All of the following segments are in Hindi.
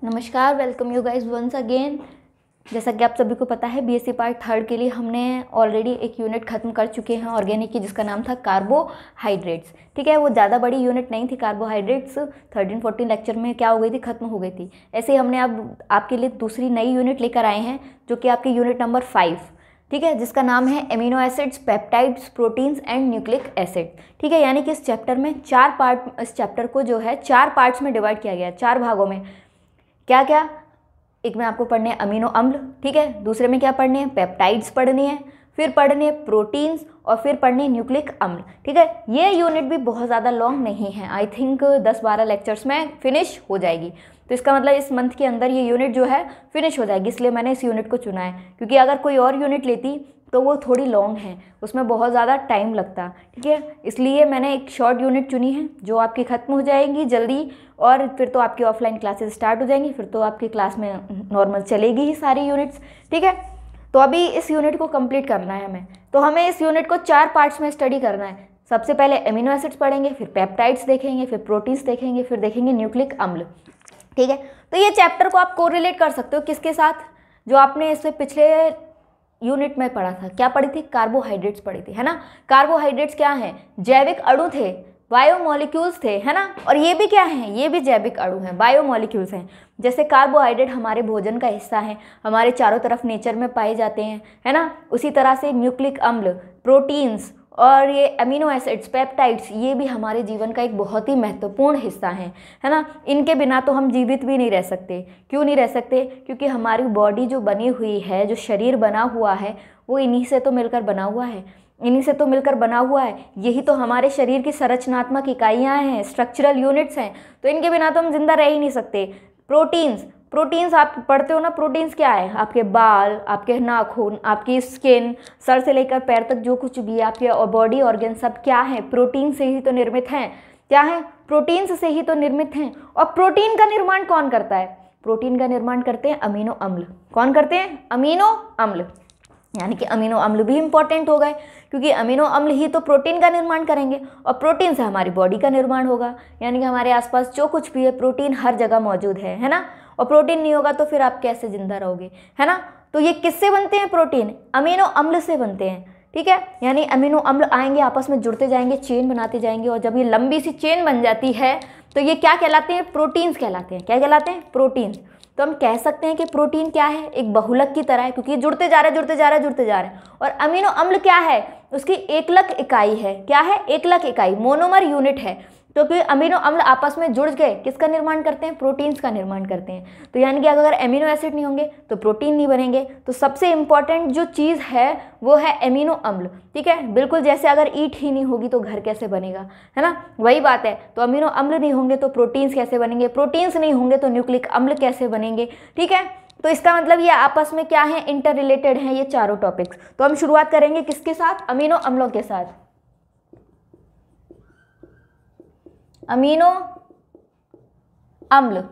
नमस्कार, welcome you guys once again. जैसा कि आप सभी को पता है, बीएससी पार्ट 3 के लिए हमने ऑलरेडी एक यूनिट खत्म कर चुके हैं ऑर्गेनिक की, जिसका नाम था कार्बोहाइड्रेट्स। ठीक है, वो ज़्यादा बड़ी यूनिट नहीं थी। कार्बोहाइड्रेट्स 13-14 लेक्चर में क्या हो गई थी, खत्म हो गई थी। ऐसे ही हमने अब आपके लिए दूसरी नई यूनिट लेकर आए हैं, जो कि आपकी यूनिट नंबर 5, ठीक है, जिसका नाम है amino acids, peptides, proteins and nucleic acid. ठीक है, यानी कि इस चैप्टर में इस चैप्टर को जो है 4 पार्ट्स में डिवाइड किया गया है, 4 भागों में। क्या क्या? एक में आपको पढ़ने हैं अमीनो अम्ल, ठीक है, दूसरे में क्या पढ़ने हैं, पेप्टाइड्स पढ़नी है, फिर पढ़ने हैं प्रोटीन्स, और फिर पढ़ने न्यूक्लिक अम्ल। ठीक है, ये यूनिट भी बहुत ज़्यादा लॉन्ग नहीं है, आई थिंक 10-12 लेक्चर्स में फिनिश हो जाएगी। तो इसका मतलब इस मंथ के अंदर ये यूनिट जो है फिनिश हो जाएगी, इसलिए मैंने इस यूनिट को चुना है। क्योंकि अगर कोई और यूनिट लेती तो वो थोड़ी लॉन्ग है, उसमें बहुत ज़्यादा टाइम लगता। ठीक है, इसलिए मैंने एक शॉर्ट यूनिट चुनी है, जो आपकी ख़त्म हो जाएगी जल्दी, और फिर तो आपकी ऑफलाइन क्लासेस स्टार्ट हो जाएंगी, फिर तो आपकी क्लास में नॉर्मल चलेगी ही सारी यूनिट्स। ठीक है, तो अभी इस यूनिट को कंप्लीट करना है हमें। तो हमें इस यूनिट को 4 पार्ट्स में स्टडी करना है। सबसे पहले एमिनो एसिड्स पढ़ेंगे, फिर पेप्टाइड्स देखेंगे, फिर प्रोटीन्स देखेंगे, फिर देखेंगे न्यूक्लिक अम्ल। ठीक है, तो ये चैप्टर को आप कोरिलेट कर सकते हो किसके साथ, जो आपने इससे पिछले यूनिट में पढ़ा था। क्या पढ़ी थी? कार्बोहाइड्रेट्स पढ़ी थी, है ना। कार्बोहाइड्रेट्स क्या हैं? जैविक अणु थे, बायोमोलिक्यूल्स थे, है ना। और ये भी क्या हैं? ये भी जैविक अणु हैं, बायोमोलिक्यूल्स हैं। जैसे कार्बोहाइड्रेट हमारे भोजन का हिस्सा है, हमारे चारों तरफ नेचर में पाए जाते हैं, है ना। उसी तरह से न्यूक्लिक अम्ल, प्रोटीन्स और ये अमीनो एसिड्स, पेप्टाइड्स, ये भी हमारे जीवन का एक बहुत ही महत्वपूर्ण हिस्सा है ना। इनके बिना तो हम जीवित भी नहीं रह सकते। क्यों नहीं रह सकते? क्योंकि हमारी बॉडी जो बनी हुई है, जो शरीर बना हुआ है, वो इन्हीं से तो मिलकर बना हुआ है, इन्हीं से तो मिलकर बना हुआ है। यही तो हमारे शरीर की संरचनात्मक इकाइयाँ हैं, स्ट्रक्चरल यूनिट्स हैं। तो इनके बिना तो हम जिंदा रह ही नहीं सकते। प्रोटीन्स आप पढ़ते हो ना। प्रोटीन्स क्या है? आपके बाल, आपके नाखून, आपकी स्किन, सर से लेकर पैर तक जो कुछ भी है, आपके बॉडी ऑर्गन, सब क्या है? प्रोटीन से ही तो निर्मित हैं। क्या है? प्रोटीन्स से ही तो निर्मित हैं। और प्रोटीन का निर्माण कौन करता है? प्रोटीन का निर्माण करते हैं अमीनो अम्ल। कौन करते हैं? अमीनो अम्ल। यानी कि अमीनो अम्ल भी इंपॉर्टेंट हो गए, क्योंकि अमीनो अम्ल ही तो प्रोटीन का निर्माण करेंगे, और प्रोटीन से हमारी बॉडी का निर्माण होगा। यानी कि हमारे आसपास जो कुछ भी है, प्रोटीन हर जगह मौजूद है ना। और प्रोटीन नहीं होगा तो फिर आप कैसे जिंदा रहोगे, है ना। तो ये किससे बनते हैं? प्रोटीन अमीनो अम्ल से बनते हैं। ठीक है, यानी अमीनो अम्ल आएंगे, आपस में जुड़ते जाएंगे, चेन बनाते जाएंगे, और जब ये लंबी सी चेन बन जाती है तो ये क्या कहलाते हैं? प्रोटीन्स कहलाते हैं। क्या कहलाते हैं? प्रोटीन्स। तो हम कह सकते हैं कि प्रोटीन क्या है? एक बहुलक की तरह है, क्योंकि जुड़ते जा रहे हैं। और अमीनो अम्ल क्या है? उसकी एकलक इकाई है। क्या है? एकलक इकाई, मोनोमर यूनिट है। क्योंकि अमीनो अम्ल आपस में जुड़ गए, किसका निर्माण करते हैं? प्रोटीन्स का निर्माण करते हैं। तो यानी कि अगर अमीनो एसिड नहीं होंगे तो प्रोटीन नहीं बनेंगे। तो सबसे इंपॉर्टेंट जो चीज़ है वो है अमीनो अम्ल। ठीक है, बिल्कुल जैसे अगर ईंट ही नहीं होगी तो घर कैसे बनेगा, है ना। वही बात है। तो अमीनो अम्ल नहीं होंगे तो प्रोटीन्स कैसे बनेंगे, प्रोटीन्स नहीं होंगे तो न्यूक्लिक अम्ल कैसे बनेंगे। ठीक है, तो इसका मतलब ये आपस में क्या है? इंटर रिलेटेड है ये चारों टॉपिक्स। तो हम शुरुआत करेंगे किसके साथ? अमीनो अम्लों के साथ। अमीनो अम्ल,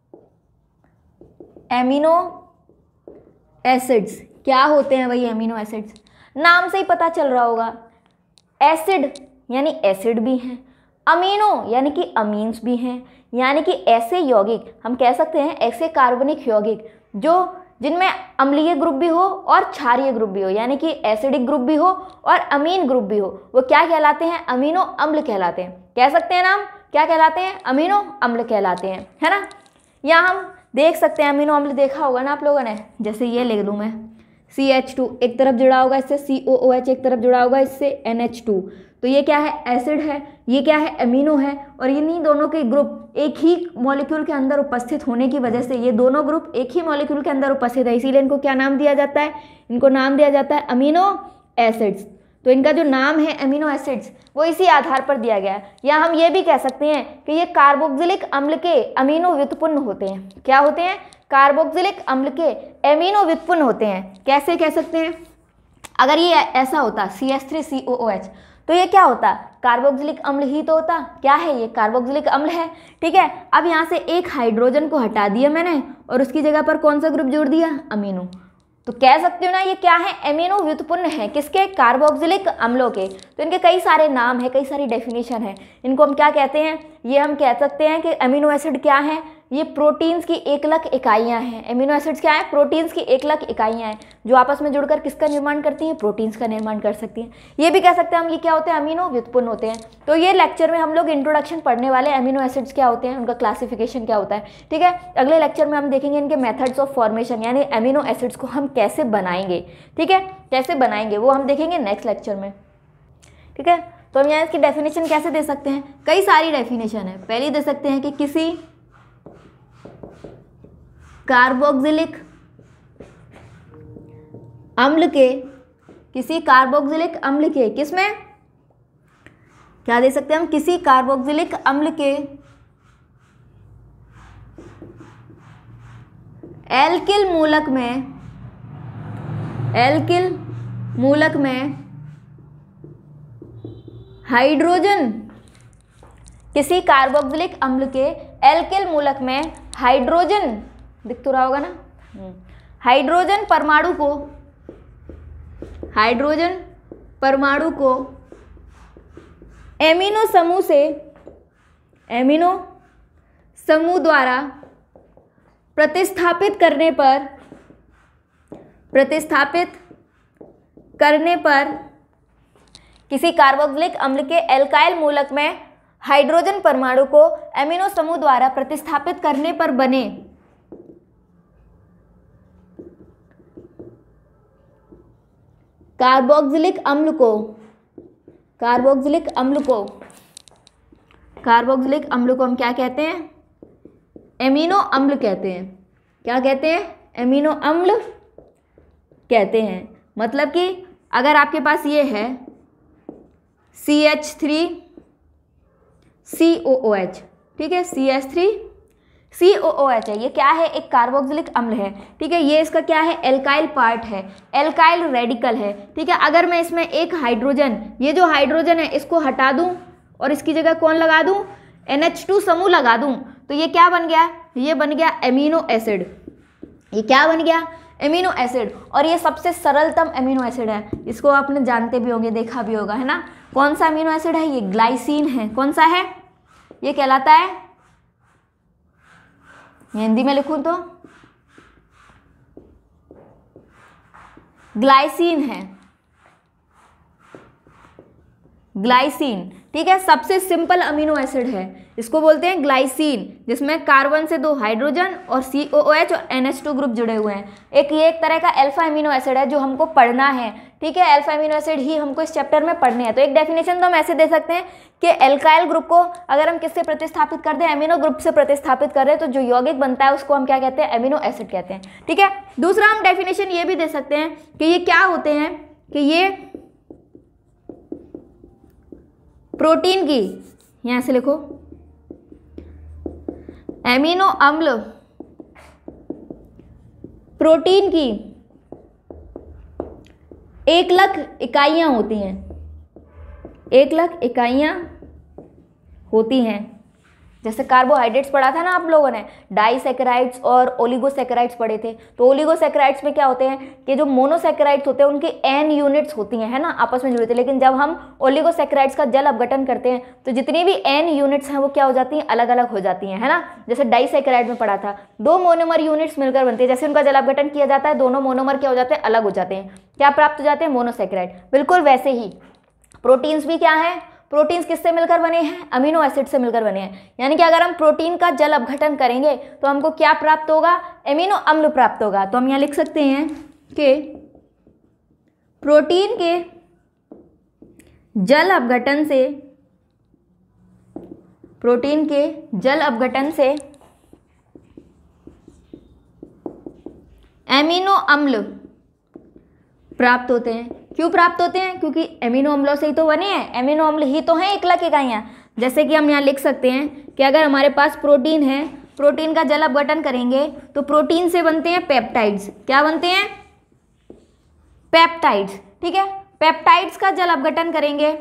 एमिनो एसिड्स क्या होते हैं? वही अमीनो एसिड्स, नाम से ही पता चल रहा होगा। एसिड यानी एसिड भी हैं, अमीनो यानी कि अमीन्स भी हैं। यानी कि ऐसे यौगिक, हम कह सकते हैं ऐसे कार्बनिक यौगिक जो जिनमें अम्लीय ग्रुप भी हो और क्षारीय ग्रुप भी हो, यानी कि एसिडिक ग्रुप भी हो और अमीन ग्रुप भी हो, वो क्या कहलाते हैं? अमीनो अम्ल कहलाते हैं। कह सकते हैं नाम, क्या कहलाते हैं? अमीनो अम्ल कहलाते हैं, है ना। यहाँ हम देख सकते हैं अमीनो अम्ल, देखा होगा ना आप लोगों ने। जैसे ये लिख दूँ मैं, CH2 एक तरफ जुड़ा होगा इससे, COOH एक तरफ जुड़ा होगा इससे, NH2। तो ये क्या है? एसिड है। ये क्या है? अमीनो है। और इन्हीं दोनों के ग्रुप एक ही मॉलिक्यूल के अंदर उपस्थित होने की वजह से, ये दोनों ग्रुप एक ही मॉलिक्यूल के अंदर उपस्थित है, इसीलिए इनको क्या नाम दिया जाता है? इनको नाम दिया जाता है अमीनो एसिड्स। तो इनका जो नाम है अमीनो एसिड्स, वो इसी आधार पर दिया गया है। या हम ये भी कह सकते हैं कि ये कार्बोक्सिलिक अम्ल के अमीनो व्युत्पन्न होते हैं। क्या होते हैं? कार्बोक्सिलिक अम्ल के अमीनो व्युत्पन्न होते हैं। कैसे कह सकते हैं? अगर ये ऐसा होता CH3COOH, तो ये क्या होता? कार्बोक्सिलिक अम्ल ही तो होता। क्या है ये? कार्बोक्सिलिक अम्ल है। ठीक है, अब यहाँ से एक हाइड्रोजन को हटा दिया मैंने और उसकी जगह पर कौन सा ग्रुप जोड़ दिया? अमीनो। तो कह सकते हो ना ये क्या है? अमीनो व्युत्पन्न है। किसके? कार्बोक्सिलिक अम्लों के। तो इनके कई सारे नाम है, कई सारी डेफिनेशन है। इनको हम क्या कहते हैं? ये हम कह सकते हैं कि अमीनो एसिड क्या है? ये प्रोटीन्स की एकलक इकाइयाँ हैं। एमिनो एसिड्स क्या है? प्रोटीन्स की एकलक इकाइयाँ हैं जो आपस में जुड़कर किसका निर्माण करती हैं? प्रोटीन्स का निर्माण कर सकती हैं। ये भी कह सकते हैं हम, ये क्या होते हैं? अमीनो व्युत्पन्न होते हैं। तो ये लेक्चर में हम लोग इंट्रोडक्शन पढ़ने वाले एमिनो एसिड्स क्या होते हैं, उनका क्लासिफिकेशन क्या होता है, ठीक है। अगले लेक्चर में हम देखेंगे इनके मेथड्स ऑफ फॉर्मेशन, यानी एमिनो एसिड्स को हम कैसे बनाएंगे, ठीक है, कैसे बनाएंगे वो हम देखेंगे नेक्स्ट लेक्चर में, ठीक है। तो हम यहाँ इसकी डेफिनेशन कैसे दे सकते हैं? कई सारी डेफिनेशन है। पहली दे सकते हैं कि किसी कार्बोक्सिलिक अम्ल के, किसी कार्बोक्सिलिक अम्ल के, किसमें क्या दे सकते हैं हम? किसी कार्बोक्सिलिक अम्ल के एल्किल मूलक में, एल्किल मूलक में हाइड्रोजन, किसी कार्बोक्सिलिक अम्ल के एल्किल मूलक में हाइड्रोजन, दिख तो रहा होगा ना, हाइड्रोजन परमाणु को, हाइड्रोजन परमाणु को एमिनो समूह से, एमिनो समूह द्वारा प्रतिस्थापित करने पर, प्रतिस्थापित करने पर किसी कार्बोक्सिलिक अम्ल के एल्काइल मूलक में हाइड्रोजन परमाणु को एमिनो समूह द्वारा प्रतिस्थापित करने पर बने कार्बोक्सिलिक अम्ल को, कार्बोक्सिलिक अम्ल को, कार्बोक्सिलिक अम्ल को हम क्या कहते हैं? एमिनो अम्ल कहते हैं। क्या कहते हैं? एमिनो अम्ल कहते हैं। मतलब कि अगर आपके पास ये है CH3COOH, ठीक है, CH3COOH है, ये क्या है? एक कार्बोक्सिलिक अम्ल है, ठीक है। ये इसका क्या है? एल्काइल पार्ट है, एल्काइल रेडिकल है, ठीक है। अगर मैं इसमें एक हाइड्रोजन, ये जो हाइड्रोजन है इसको हटा दूं और इसकी जगह कौन लगा दूं? NH2 समूह लगा दूं, तो ये क्या बन गया? ये बन गया एमिनो एसिड। ये क्या बन गया? Amino acid. और ये सबसे सरलतम एमिनो एसिड है, इसको आपने जानते भी होंगे, देखा भी होगा, है ना। कौन सा एमिनो एसिड है? ये ग्लाइसिन है। कौन सा है? ये कहलाता है, हिंदी में लिखूं तो ग्लाइसिन है, ग्लाइसिन, ठीक है। सबसे सिंपल अमीनो एसिड है, इसको बोलते हैं ग्लाइसिन, जिसमें कार्बन से 2 हाइड्रोजन और COOH और NH2 ग्रुप जुड़े हुए हैं। ये एक तरह का अल्फा अमीनो एसिड है जो हमको पढ़ना है, ठीक है। अल्फा अमीनो एसिड ही हमको इस चैप्टर में पढ़ने हैं। तो एक डेफिनेशन तो हम ऐसे दे सकते हैं कि एल्काइल ग्रुप को अगर हम किससे प्रतिस्थापित कर दें? एमिनो ग्रुप से प्रतिस्थापित कर रहे हैं, तो जो यौगिक बनता है उसको हम क्या कहते हैं? एमिनो एसिड कहते हैं, ठीक है। दूसरा हम डेफिनेशन ये भी दे सकते हैं कि ये क्या होते हैं, कि ये प्रोटीन की, यहां से लिखो, एमिनो अम्ल प्रोटीन की एकलक इकाइयां होती हैं, एकलक इकाइयां होती हैं। जैसे कार्बोहाइड्रेट्स पढ़ा था ना आप लोगों ने, डाइसैकेराइड्स और ओलिगोसैकेराइड्स पढ़े थे। तो ओलिगोसैकेराइड्स में क्या होते हैं कि जो मोनोसैकेराइड्स होते हैं उनकी n यूनिट्स होती हैं, है ना, आपस में जुड़े थे। लेकिन जब हम ओलिगोसैकेराइड्स का जल अपघटन करते हैं तो जितनी भी n यूनिट्स हैं वो क्या हो जाती हैं? अलग अलग हो जाती हैं, है ना। जैसे डाइसैकेराइड में पढ़ा था, 2 मोनोमर यूनिट्स मिलकर बनती है, जैसे उनका जल अपघटन किया जाता है दोनों मोनोमर क्या हो जाते हैं? अलग हो जाते हैं। क्या प्राप्त हो जाते हैं? मोनोसैकेराइड। बिल्कुल वैसे ही प्रोटीन्स भी क्या है? प्रोटीन्स किससे मिलकर बने हैं? अमीनो एसिड से मिलकर बने हैं। यानी कि अगर हम प्रोटीन का जल अपघटन करेंगे तो हमको क्या प्राप्त होगा? एमिनो अम्ल प्राप्त होगा। तो हम यहाँ लिख सकते हैं कि प्रोटीन के जल अपघटन से, प्रोटीन के जल अपघटन से एमिनो अम्ल प्राप्त होते हैं। क्यों प्राप्त होते हैं? क्योंकि एमिनो अम्लों से ही तो बने हैं, एमिनो अम्ल ही तो हैं एकलक इकाइयाँ। जैसे कि हम यहाँ लिख सकते हैं कि अगर हमारे पास प्रोटीन है, प्रोटीन का जल अपघटन करेंगे तो प्रोटीन से बनते हैं पेप्टाइड्स। क्या बनते हैं? पेप्टाइड्स, ठीक है। पेप्टाइड्स का जल अपघटन करेंगे,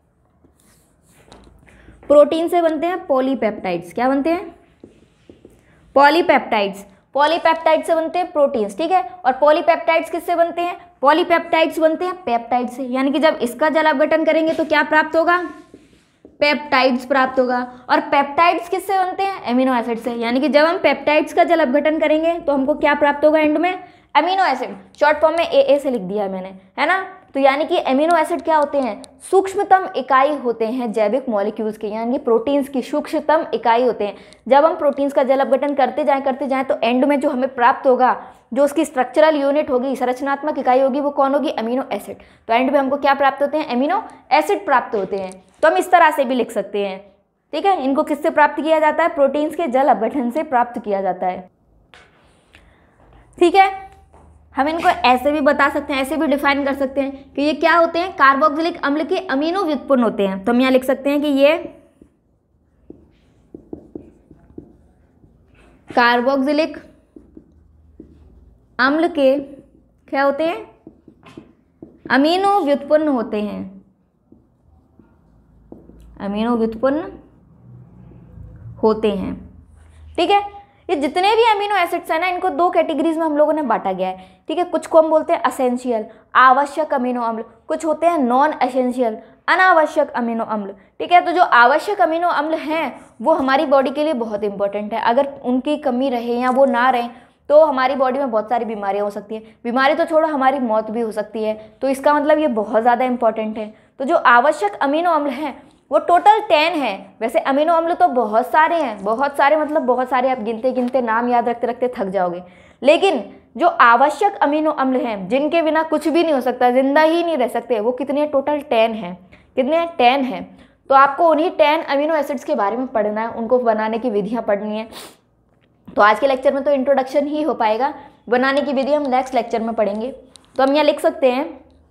प्रोटीन से बनते हैं पॉलीपेप्टाइड्स। क्या बनते हैं? पॉलीपेप्टाइड्स। पॉलीपेप्टाइड से बनते हैं प्रोटीन्स, ठीक है। और पॉलीपेप्टाइड्स किससे बनते हैं? पॉलीपेप्टाइड्स बनते हैं पेप्टाइड से। यानी कि जब इसका जल अपघटन करेंगे तो क्या प्राप्त होगा? पेप्टाइड्स प्राप्त होगा। और पेप्टाइड्स किससे बनते हैं? एमिनो एसिड से। यानी कि जब हम पेप्टाइड्स का जल अपघटन करेंगे तो हमको क्या प्राप्त होगा एंड में? Amino acid. शॉर्ट फॉर्म में ए से लिख दिया है मैंने, है ना। तो यानी कि एमिनो एसिड क्या होते हैं? सूक्ष्मतम इकाई होते हैं जैविक मॉलिक्यूल्स के, यानी कि प्रोटीन्स की सूक्ष्मतम इकाई होते हैं। जब हम प्रोटीन्स का जल अपघटन करते जाएं तो एंड में जो हमें प्राप्त होगा, जो उसकी स्ट्रक्चरल यूनिट होगी, संरचनात्मक इकाई होगी, वो कौन होगी? Amino acid. तो एंड में हमको क्या प्राप्त होते हैं? एमिनो एसिड प्राप्त होते हैं। तो हम इस तरह से भी लिख सकते हैं, ठीक है। इनको किससे प्राप्त किया जाता है? प्रोटीन्स के जल अपघटन से प्राप्त किया जाता है, ठीक है। हम इनको ऐसे भी बता सकते हैं, ऐसे भी डिफाइन कर सकते हैं कि ये क्या होते हैं? कार्बोक्सिलिक अम्ल के अमीनो व्युत्पन्न होते हैं। तो हम यहाँ लिख सकते हैं कि ये कार्बोक्सिलिक अम्ल के क्या होते हैं? अमीनो व्युत्पन्न होते हैं, अमीनो व्युत्पन्न होते हैं, ठीक है। ये जितने भी अमीनो एसिड्स हैं ना, इनको दो कैटेगरीज में हम लोगों ने बांटा गया है, ठीक है। कुछ को हम बोलते हैं असेंशियल, आवश्यक अमीनो अम्ल, कुछ होते हैं नॉन एसेंशियल, अनावश्यक अमीनो अम्ल, ठीक है। तो जो आवश्यक अमीनो अम्ल हैं वो हमारी बॉडी के लिए बहुत इंपॉर्टेंट है। अगर उनकी कमी रहे या वो ना रहे तो हमारी बॉडी में बहुत सारी बीमारियां हो सकती हैं। बीमारी तो छोड़ो, हमारी मौत भी हो सकती है। तो इसका मतलब ये बहुत ज़्यादा इंपॉर्टेंट है। तो जो आवश्यक अमीनो अम्ल हैं वो टोटल 10 है। वैसे अमीनो अम्ल तो बहुत सारे हैं, बहुत सारे मतलब बहुत सारे, आप गिनते गिनते नाम याद रखते रखते थक जाओगे। लेकिन जो आवश्यक अमीनो अम्ल हैं, जिनके बिना कुछ भी नहीं हो सकता, जिंदा ही नहीं रह सकते, वो कितने? टोटल 10 हैं। कितने? 10 हैं। तो आपको उन्हीं 10 अमीनो एसिड्स के बारे में पढ़ना है, उनको बनाने की विधियाँ पढ़नी है। तो आज के लेक्चर में तो इंट्रोडक्शन ही हो पाएगा, बनाने की विधि हम नेक्स्ट लेक्चर में पढ़ेंगे। तो हम यहाँ लिख सकते हैं,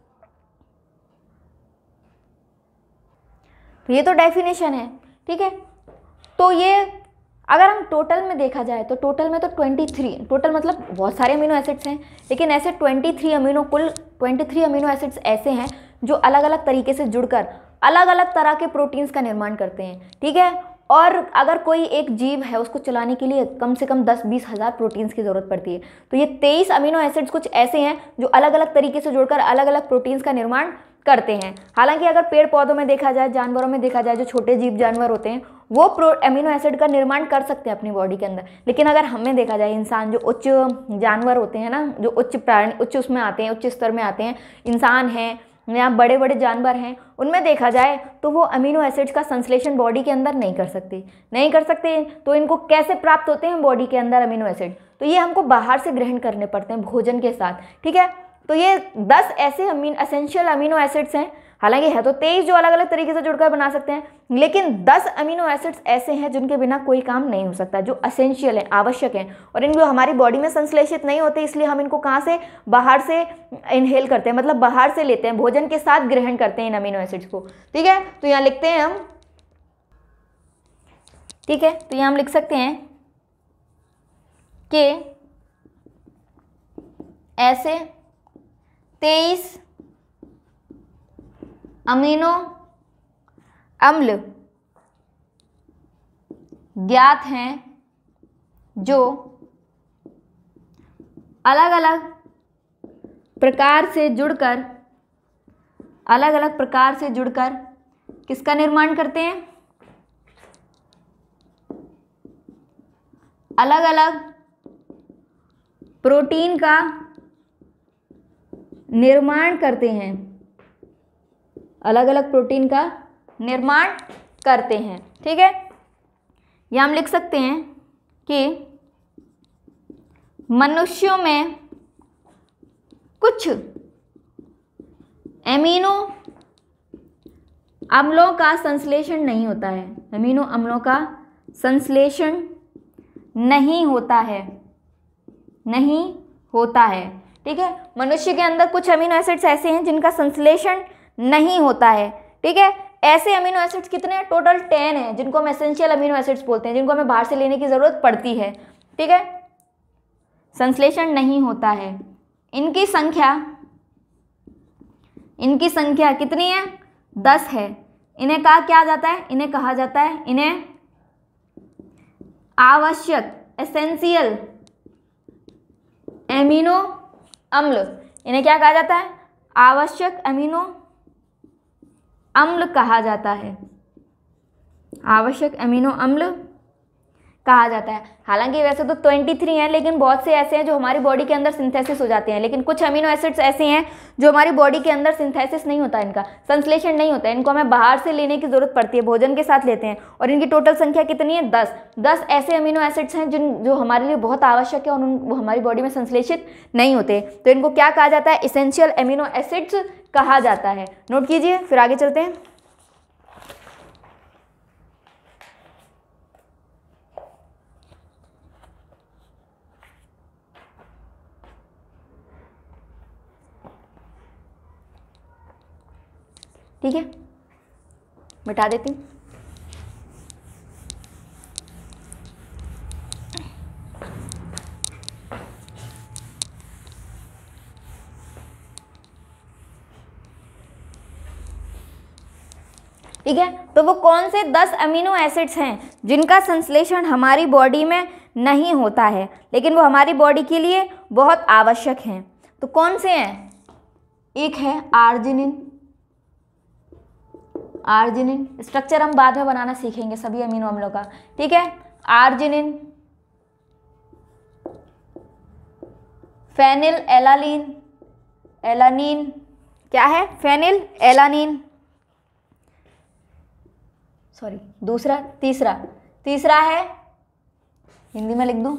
तो ये तो डेफिनेशन है, ठीक है। तो ये अगर हम टोटल में देखा जाए तो टोटल में तो 23, टोटल मतलब बहुत सारे अमीनो एसिड्स हैं, लेकिन ऐसे 23 अमीनो एसिड्स ऐसे हैं जो अलग अलग तरीके से जुड़कर अलग अलग तरह के प्रोटीन्स का निर्माण करते हैं, ठीक है। और अगर कोई एक जीव है, उसको चलाने के लिए कम से कम 10-20 हज़ार प्रोटीन्स की ज़रूरत पड़ती है। तो ये 23 अमीनो एसिड्स कुछ ऐसे हैं जो अलग अलग तरीके से जुड़कर अलग अलग प्रोटीन्स का निर्माण करते हैं। हालांकि अगर पेड़ पौधों में देखा जाए, जानवरों में देखा जाए, जो छोटे जीव जानवर होते हैं वो अमीनो एसिड का निर्माण कर सकते हैं अपनी बॉडी के अंदर। लेकिन अगर हमें देखा जाए, इंसान जो उच्च जानवर होते हैं ना, जो उच्च प्राणी, उच्च उसमें आते हैं, उच्च स्तर में आते हैं, इंसान हैं या बड़े बड़े जानवर हैं, उनमें देखा जाए तो वो अमीनो एसिड्स का संश्लेषण बॉडी के अंदर नहीं कर सकते। तो इनको कैसे प्राप्त होते हैं बॉडी के अंदर अमीनो एसिड? तो ये हमको बाहर से ग्रहण करने पड़ते हैं भोजन के साथ, ठीक है। तो ये 10 ऐसे एसेंशियल अमीनो एसिड्स हैं। हालांकि है तो 23 जो अलग अलग तरीके से जुड़कर बना सकते हैं, लेकिन 10 अमीनो एसिड्स ऐसे हैं जिनके बिना कोई काम नहीं हो सकता, जो असेंशियल है, आवश्यक हैं, और इनको हमारी बॉडी में संश्लेषित नहीं होते, इसलिए हम इनको कहाँ से? बाहर से इनहेल करते हैं, मतलब बाहर से लेते हैं, भोजन के साथ ग्रहण करते हैं इन अमीनो एसिड्स को, ठीक है। तो यहाँ लिखते हैं हम, ठीक है। तो यहाँ हम लिख सकते हैं कि ऐसे 23 अमीनो अम्ल ज्ञात हैं जो अलग अलग प्रकार से जुड़कर किसका निर्माण करते हैं? अलग अलग प्रोटीन का निर्माण करते हैं, अलग अलग प्रोटीन का निर्माण करते हैं, ठीक है। यह हम लिख सकते हैं कि मनुष्यों में कुछ एमिनो अम्लों का संश्लेषण नहीं होता है, अमीनो अम्लों का संश्लेषण नहीं होता है, ठीक है। मनुष्य के अंदर कुछ अमीनो एसिड्स ऐसे हैं जिनका संश्लेषण नहीं होता है, ठीक है। ऐसे अमीनो एसिड्स कितने हैं? टोटल 10 हैं, जिनको हम एसेंशियल अमीनो एसिड्स बोलते हैं, जिनको हमें बाहर से लेने की जरूरत पड़ती है, ठीक है। संश्लेषण नहीं होता है। इनकी संख्या कितनी है? 10 है। इन्हें कहा क्या जाता है? इन्हें कहा जाता है, इन्हें आवश्यक एसेंशियल एमिनो अम्ल, इन्हें क्या कहा जाता है? आवश्यक अमीनो अम्ल कहा जाता है, आवश्यक अमीनो अम्ल कहा जाता है। हालांकि वैसे तो 23 हैं, लेकिन बहुत से ऐसे हैं जो हमारी बॉडी के अंदर सिंथेसिस हो जाते हैं, लेकिन कुछ अमीनो एसिड्स ऐसे हैं जो हमारी बॉडी के अंदर सिंथेसिस नहीं होता, इनका संश्लेषण नहीं होता है, इनको हमें बाहर से लेने की जरूरत पड़ती है, भोजन के साथ लेते हैं। और इनकी टोटल संख्या कितनी है? 10 ऐसे अमीनो एसिड्स हैं जो हमारे लिए बहुत आवश्यक है और वो हमारी बॉडी में संश्लेषित नहीं होते, तो इनको क्या कहा जाता है? इसेंशियल अमीनो एसिड्स कहा जाता है। नोट कीजिए, फिर आगे चलते हैं। ठीक है, मिटा देती हूँ। ठीक है, तो वो कौन से 10 अमीनो एसिड्स हैं जिनका संश्लेषण हमारी बॉडी में नहीं होता है, लेकिन वो हमारी बॉडी के लिए बहुत आवश्यक हैं? तो कौन से हैं? एक है आर्जिनिन। आर्जिनिन स्ट्रक्चर हम बाद में बनाना सीखेंगे सभी अमीनो अम्लों का। ठीक है, आर्जिनिन, फेनिल एलानीन, एलानीन क्या है? फेनिल एलानीन, सॉरी दूसरा, तीसरा है, हिंदी में लिख दूं,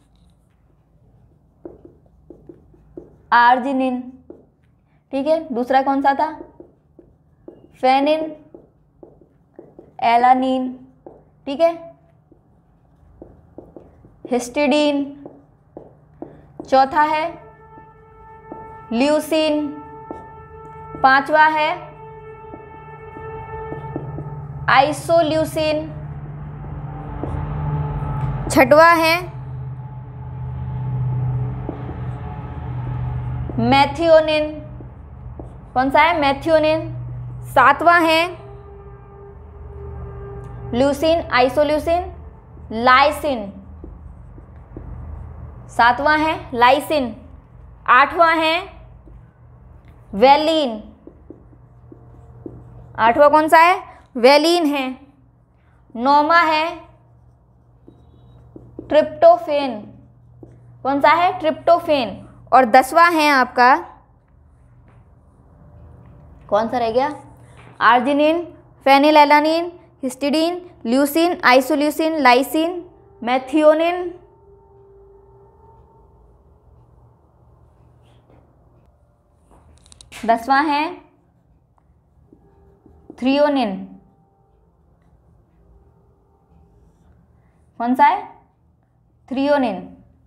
आर्जिनिन। ठीक है, दूसरा कौन सा था? Phenylalanine. ठीक है, हिस्टिडीन। चौथा है ल्यूसीन। पांचवा है आइसोल्यूसिन। छठवा है मैथियोनिन। कौन सा है? मैथियोनिन। सातवां है ल्यूसीन, आइसोल्यूसिन, लाइसिन। सातवां है लाइसिन। आठवां है वेलिन। आठवां कौन सा है? वेलिन है। नौवां है ट्रिप्टोफेन। कौन सा है? ट्रिप्टोफेन। और 10वां है आपका, कौन सा रह गया? Arginine, phenylalanine, histidine, leucine, isoleucine, lysine, methionine, दसवां है थ्रियोनिन। कौन सा है? थ्रियोनिन।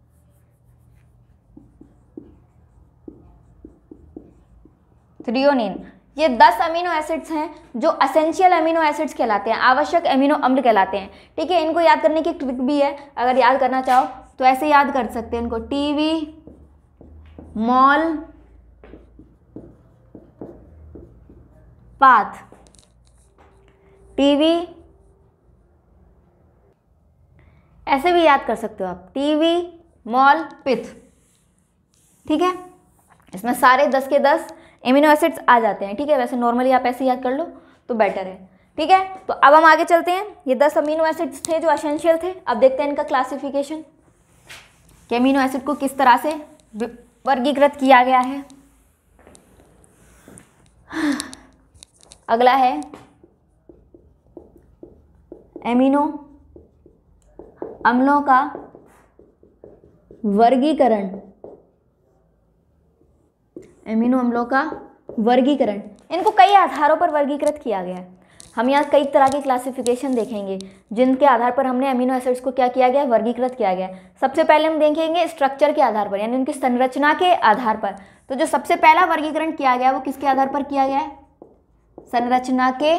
थ्रियोनिन। ये 10 अमीनो एसिड्स हैं जो एसेंशियल अमीनो एसिड्स कहलाते हैं, आवश्यक अमीनो अम्ल कहलाते हैं। ठीक है, इनको याद करने की ट्रिक भी है, अगर याद करना चाहो तो ऐसे याद कर सकते हैं इनको, टीवी, मॉल, पाथ। टीवी ऐसे भी याद कर सकते हो आप, टीवी, मॉल, पिथ। ठीक है, इसमें सारे 10 के 10 एमिनो एसिड्स आ जाते हैं। ठीक है, वैसे नॉर्मली आप ऐसे याद कर लो तो बेटर है। ठीक है, तो अब हम आगे चलते हैं। ये 10 अमीनो एसिड्स थे जो एसेंशियल थे। अब देखते हैं इनका क्लासिफिकेशन कि अमीनो एसिड को किस तरह से वर्गीकृत किया गया है। अगला है एमिनो अम्लों का वर्गीकरण। एमिनो अम्लों का वर्गीकरण, इनको कई आधारों पर वर्गीकृत किया गया है। हम यहाँ कई तरह के क्लासिफिकेशन देखेंगे जिनके आधार पर हमने अमीनो एसिड्स को क्या किया गया? वर्गीकृत किया गया। सबसे पहले हम देखेंगे स्ट्रक्चर के आधार पर, यानी उनकी संरचना के आधार पर। तो जो सबसे पहला वर्गीकरण किया गया वो किसके आधार पर किया गया है? संरचना के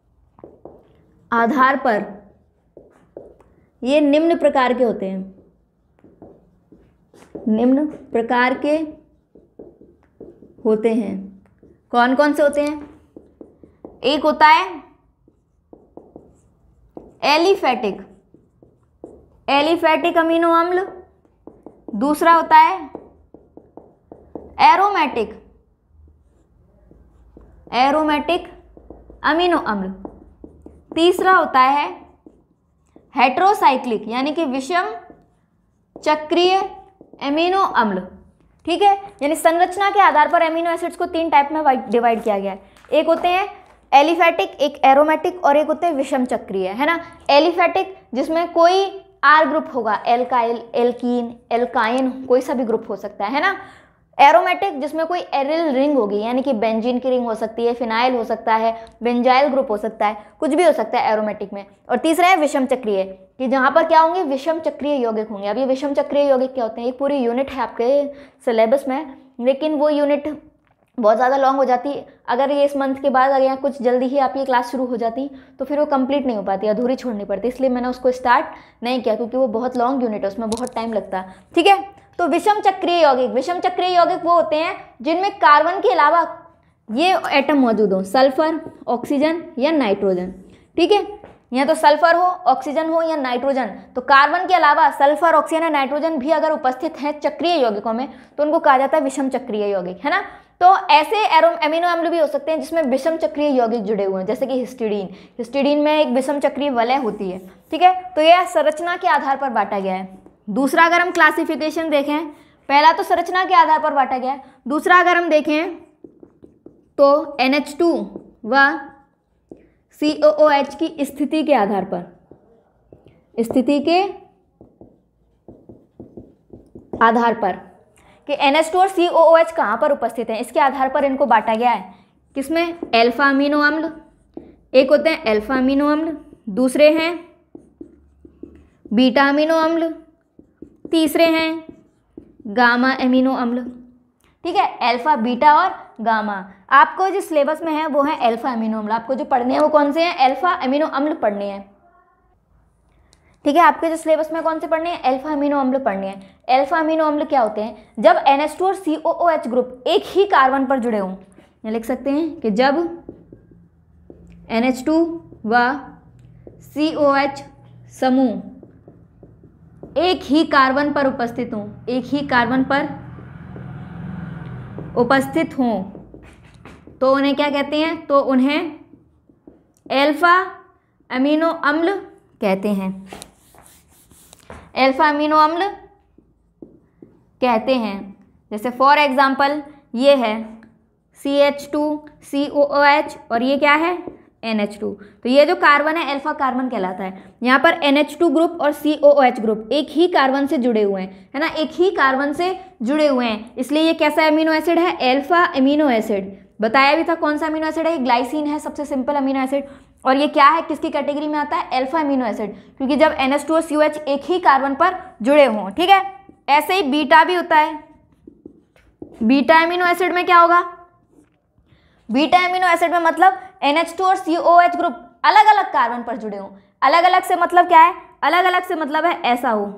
आधार पर। ये निम्न प्रकार के होते हैं, निम्न प्रकार के होते हैं। कौन कौन से होते हैं? एक होता है एलिफेटिक, एलिफेटिक अमीनो अम्ल। दूसरा होता है एरोमेटिक, एरोमेटिक अमीनो अम्ल। तीसरा होता है हेट्रोसाइक्लिक यानी कि विषम चक्रीय एमिनो अम्ल। ठीक है, यानी संरचना के आधार पर एमिनो एसिड्स को 3 टाइप में डिवाइड किया गया है। एक होते हैं एलिफैटिक, एक एरोमेटिक और एक होते हैं विषम चक्रीय, है ना। एलिफैटिक जिसमें कोई आर ग्रुप होगा, एल्काइल, एल्कीन, एल्काइन, कोई सा भी ग्रुप हो सकता है ना। एरोमेटिक जिसमें कोई एरिल रिंग होगी, यानी कि बेंजीन की रिंग हो सकती है, फिनाइल हो सकता है, बेंजाइल ग्रुप हो सकता है, कुछ भी हो सकता है एरोमेटिक में। और तीसरा है विषम चक्रीय, कि जहाँ पर क्या होंगे, विषम चक्रीय यौगिक होंगे। अब ये विषम चक्रीय यौगिक क्या होते हैं, एक पूरी यूनिट है आपके सिलेबस में, लेकिन वो यूनिट बहुत ज़्यादा लॉन्ग हो जाती। अगर ये इस मंथ के बाद अगर यहाँ कुछ जल्दी ही आपकी क्लास शुरू हो जाती तो फिर वो कंप्लीट नहीं हो पाती, अधूरी छोड़नी पड़ती, इसलिए मैंने उसको स्टार्ट नहीं किया, क्योंकि वो बहुत लॉन्ग यूनिट है, उसमें बहुत टाइम लगता है। ठीक है, तो विषम चक्रीय यौगिक, विषम चक्रीय यौगिक वो होते हैं जिनमें कार्बन के अलावा ये एटम मौजूद हो, सल्फर, ऑक्सीजन या नाइट्रोजन। ठीक है, या तो सल्फर हो, ऑक्सीजन हो या नाइट्रोजन। तो कार्बन के अलावा सल्फर, ऑक्सीजन या नाइट्रोजन भी अगर उपस्थित हैं चक्रीय यौगिकों में तो उनको कहा जाता है विषम चक्रीय यौगिक, है ना। तो ऐसे एमिनो अम्ल भी हो सकते हैं जिसमें विषम चक्रीय यौगिक जुड़े हुए हैं, जैसे कि हिस्टिडीन। हिस्टिडीन में एक विषम चक्रीय वलय होती है। ठीक है, तो यह संरचना के आधार पर बांटा गया है। दूसरा अगर हम क्लासिफिकेशन देखें, पहला तो संरचना के आधार पर बांटा गया है। दूसरा अगर हम देखें तो NH2 व COOH की स्थिति के आधार पर, स्थिति के आधार पर कि NH2 और COOH कहाँ पर उपस्थित हैं, इसके आधार पर इनको बांटा गया है। किसमें, अल्फा अमीनो अम्ल, एक होते हैं अल्फा अमीनो अम्ल, दूसरे हैं बीटा अमीनो अम्ल, तीसरे हैं गामा अमीनो अम्ल। ठीक है, अल्फा, बीटा और गामा। आपको जो सिलेबस में है वो है अल्फा अमीनो अम्ल, आपको जो पढ़ने हैं वो कौन से हैं, अल्फा अमीनो अम्ल पढ़ने हैं। ठीक है, आपके जो सिलेबस में कौन से पढ़ने हैं, अल्फा अमीनो अम्ल पढ़ने हैं। अल्फा अमीनो अम्ल क्या होते हैं, जब NH2 और COOH ग्रुप एक ही कार्बन पर जुड़े हों, या लिख सकते हैं कि जब NH2 व COH समूह एक ही कार्बन पर उपस्थित हों, एक ही कार्बन पर उपस्थित हों तो उन्हें क्या कहते हैं, तो उन्हें अल्फा अमीनो अम्ल कहते हैं, अल्फा अमीनो अम्ल कहते हैं। जैसे फॉर एग्जांपल ये है CH2 COOH और ये क्या है NH2, तो ये जो कार्बन है अल्फा कार्बन कहलाता है। यहाँ पर NH2 ग्रुप और COOH ग्रुप एक ही कार्बन से जुड़े हुए हैं, है ना, एक ही कार्बन से जुड़े हुए हैं, इसलिए ये कैसा अमीनो एसिड है, अल्फा अमीनो एसिड। बताया भी था कौन सा अमीनो एसिड है, ये ग्लाइसिन है, सबसे सिंपल अमीनो एसिड। और ये क्या है, किसकी कैटेगरी में आता है, अल्फा अमीनो एसिड, क्योंकि जब NH2 और COH एक ही कार्बन पर जुड़े हों। ठीक है, ऐसे ही बीटा भी होता है। बीटा अमीनो एसिड में क्या होगा, बीटा अमीनो एसिड में मतलब NH2 और COOH ग्रुप अलग अलग कार्बन पर जुड़े हों। अलग अलग से मतलब क्या है, अलग अलग से मतलब है ऐसा हो